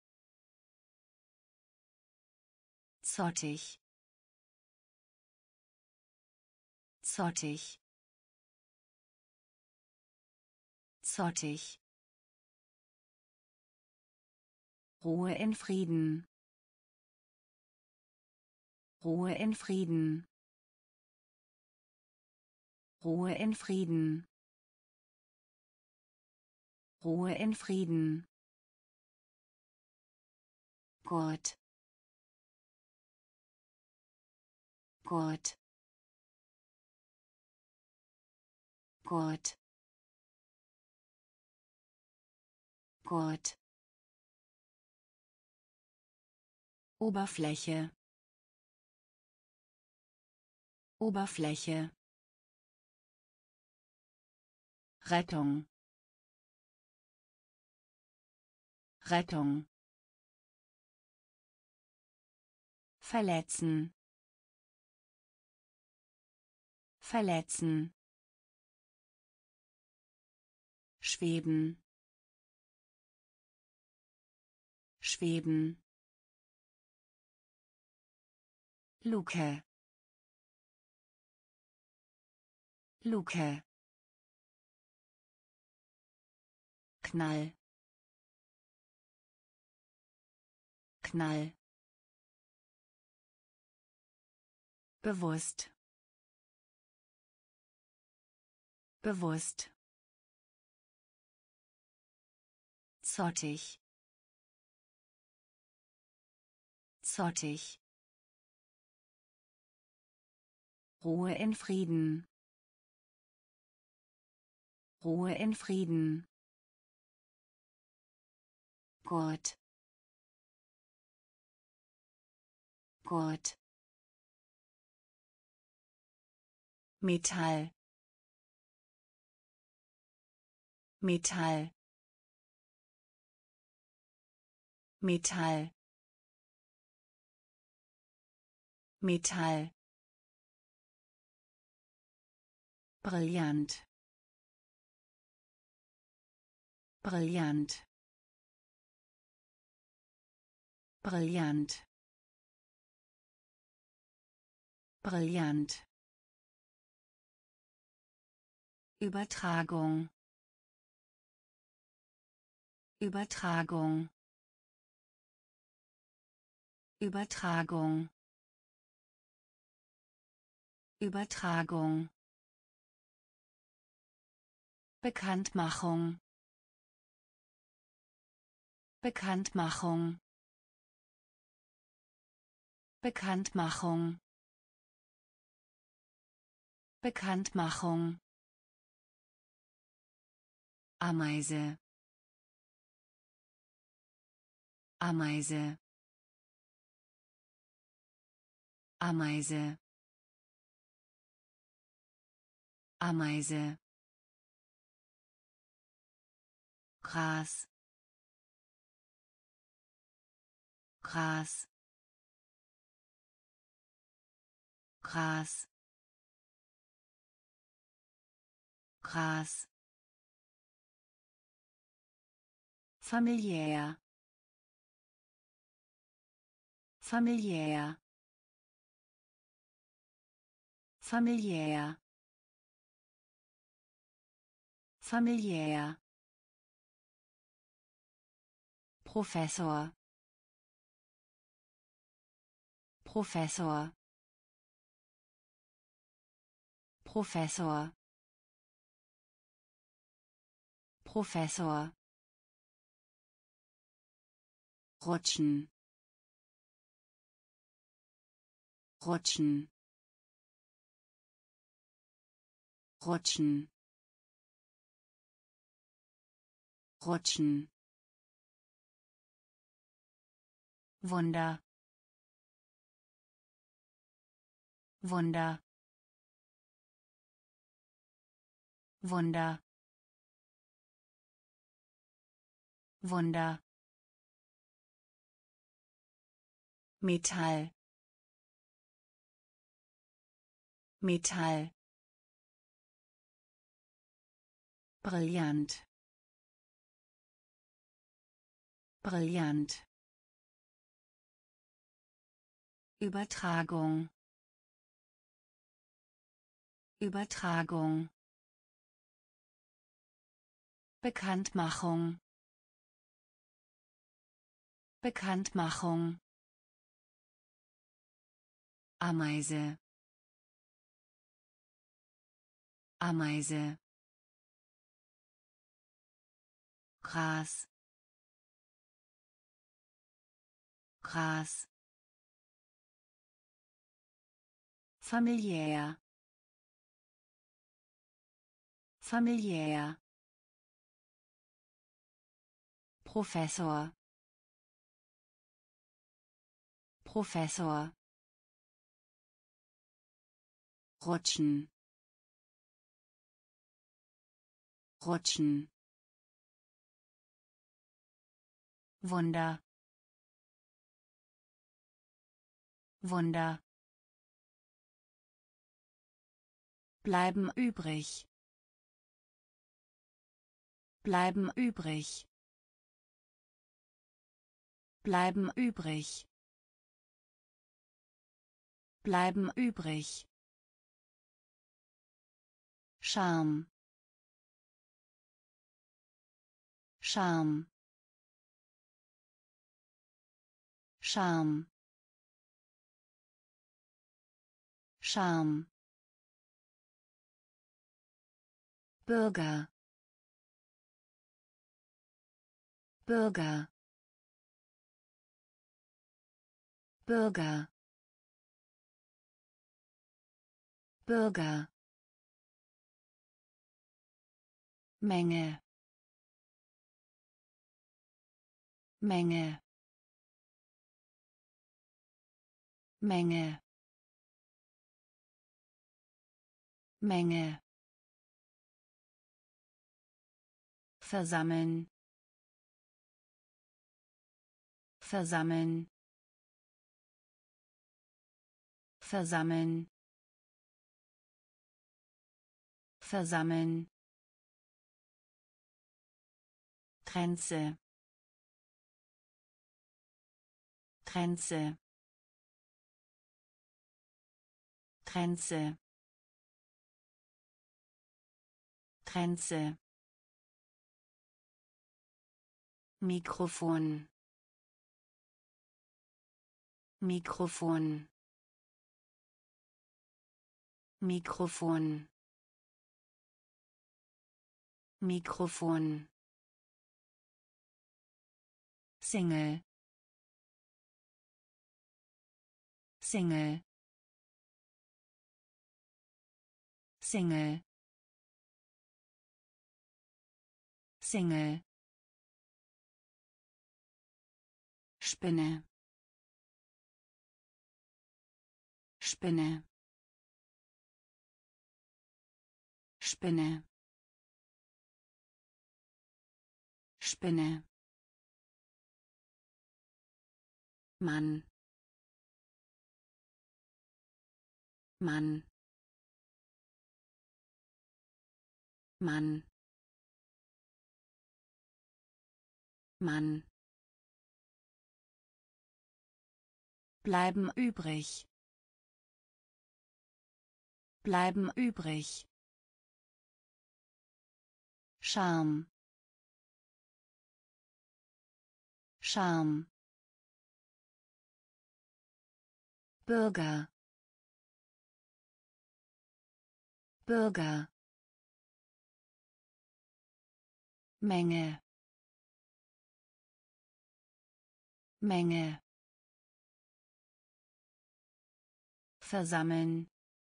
zottig, zottig, zottig, Ruhe in Frieden, Ruhe in Frieden, Ruhe in Frieden, Ruhe in Frieden. Gurt, Gurt, Gurt, Gurt. Oberfläche, Oberfläche. Rettung, Rettung. Verletzen, verletzen. Schweben, schweben. Luke, Luke. Knall, Knall. Bewusst, bewusst. Zottig, zottig. Ruhe in Frieden, Ruhe in Frieden. Gurt, Gurt. Metall, Metall, Metall, Metall. Brillant, brillant, brillant, brillant. Übertragung, Übertragung, Übertragung, Übertragung. Bekanntmachung, Bekanntmachung, Bekanntmachung, Bekanntmachung. Ameise, Ameise, Ameise, Ameise. Gras, Gras, Gras, Gras. Familiär, familiär, familiär, familiär. Professor, Professor, Professor, Professor. Rutschen, rutschen, rutschen, rutschen. Wunder, Wunder, Wunder, Wunder. Metall, Metall. Brillant, brillant. Übertragung, Übertragung. Bekanntmachung. Bekanntmachung. Ameise. Ameise. Gras. Gras. Familiär. Familiär. Professor. Professor. Rutschen. Rutschen. Wunder. Wunder. Bleiben übrig. Bleiben übrig. Bleiben übrig. Bleiben übrig. Charme. Charme. Charme. Charme. Bürger. Bürger. Bürger. Bürger. Menge. Menge. Menge. Menge. Versammeln. Versammeln. Versammeln. Versammeln. Grenze. Grenze. Grenze. Grenze. Mikrofon. Mikrofon. Mikrofon. Mikrofon. Single. Single. Single. Single. Spinne. Spinne. Spinne. Spinne. Mann. Mann. Mann. Mann. Bleiben übrig. Bleiben übrig. Charme. Charme. Bürger. Bürger. Menge. Menge. Versammeln.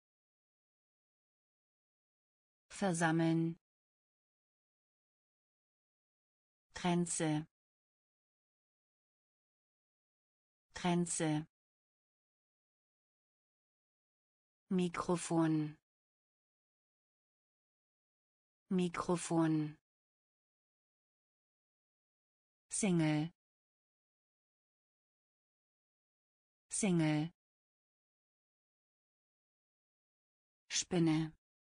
Versammeln. Grenze. Grenze. Mikrofon. Mikrofon. Single. Single. Spinne.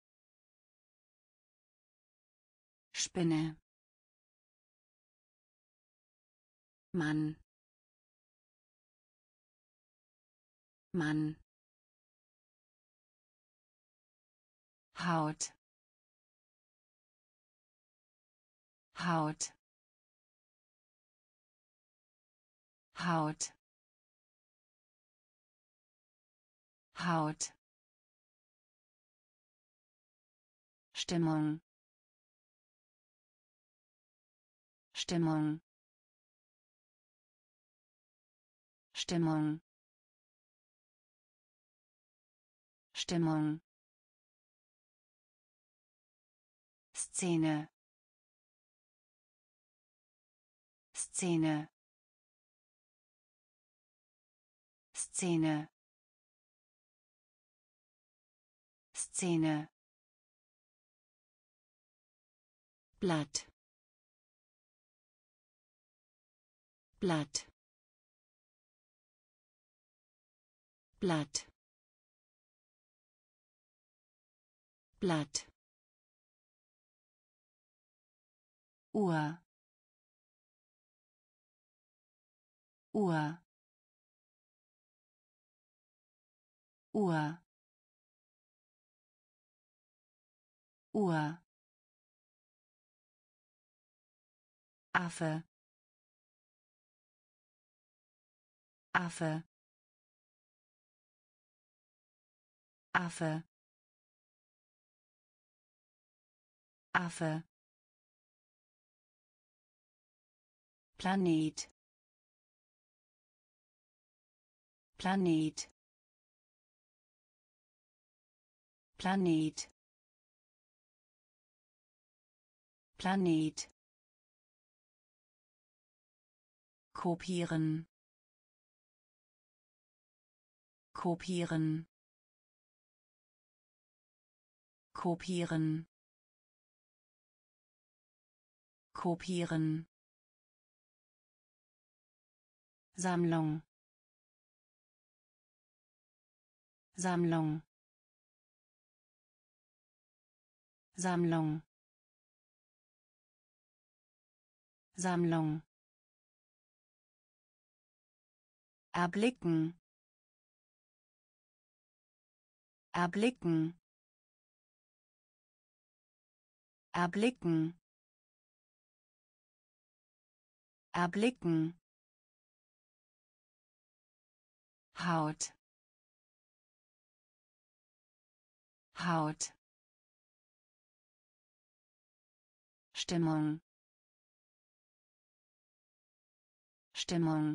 Spinne. Mann. Mann. Haut, Haut, Haut, Haut, Stimmung, Stimmung, Stimmung, Stimmung, Szene, Szene, Szene, Szene, Blatt, Blatt, Blatt, Blatt, Uhr, Uhr, Uhr, Uhr, Affe, Affe, Affe, Affe, Planet, Planet, Planet, Planet, kopieren, kopieren, kopieren, kopieren, Sammlung, Sammlung, Sammlung, Sammlung, erblicken, erblicken, erblicken, erblicken, Haut, Haut, Stimmung, Stimmung,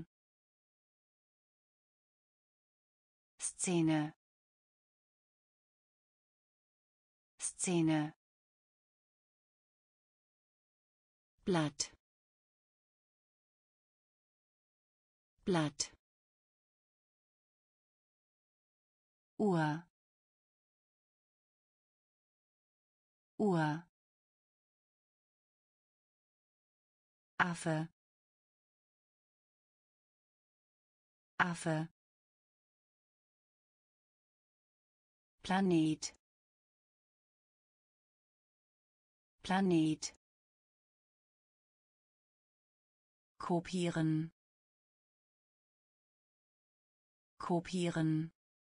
Szene, Szene, Blatt, Blatt, Uhr, Uhr, Affe, Affe, Planet, Planet, kopieren, kopieren,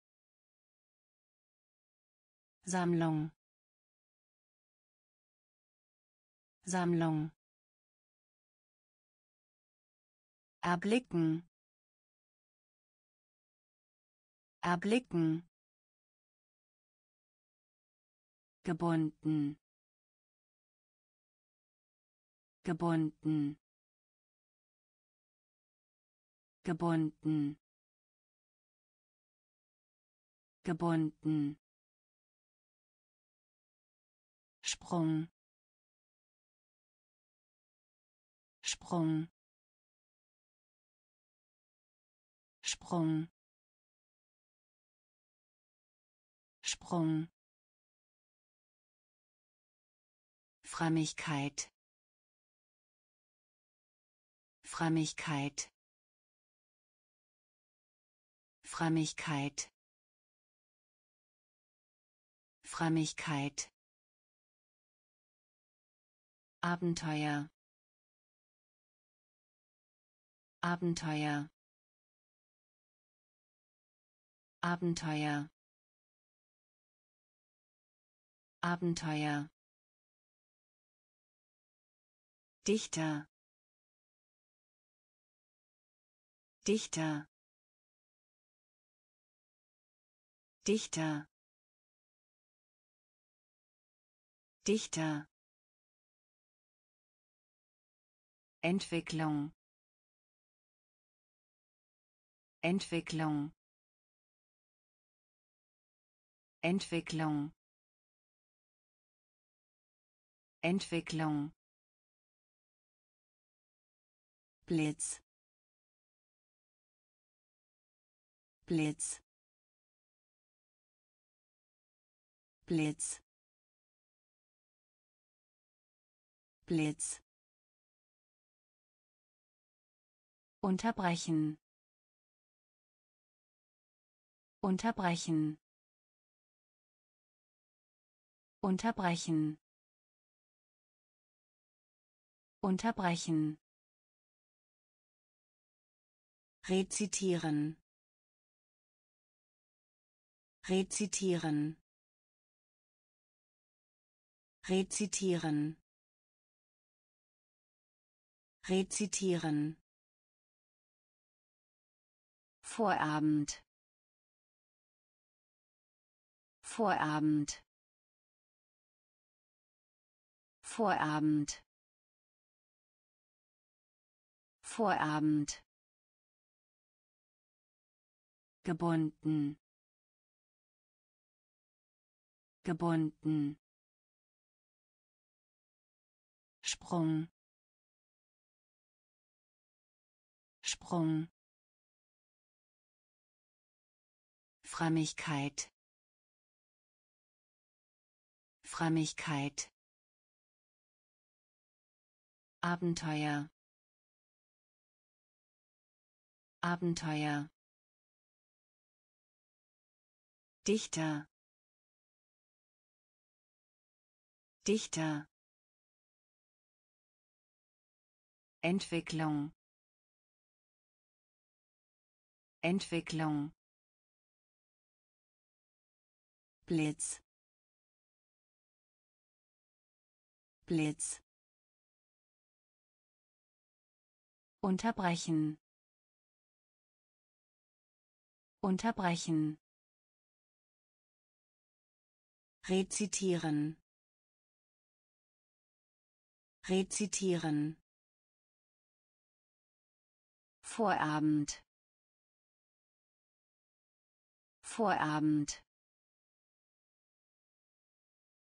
Sammlung, Sammlung, erblicken, erblicken, gebunden, gebunden, gebunden, gebunden, Sprung, Sprung, Sprung, Sprung, Frömmigkeit, Frömmigkeit, Frömmigkeit, Frömmigkeit, Abenteuer, Abenteuer, Abenteuer, Abenteuer. Dichter. Dichter. Dichter. Dichter. Entwicklung. Entwicklung. Entwicklung. Entwicklung. Blitz. Blitz. Blitz. Blitz. Unterbrechen. Unterbrechen. Unterbrechen. Unterbrechen. Rezitieren. Rezitieren. Rezitieren. Rezitieren. Vorabend. Vorabend. Vorabend. Vorabend. Gebunden. Gebunden. Sprung. Sprung. Frömmigkeit. Frömmigkeit. Abenteuer. Abenteuer. Dichter. Dichter. Entwicklung. Entwicklung. Blitz. Blitz. Unterbrechen. Unterbrechen. Rezitieren. Rezitieren. Vorabend. Vorabend.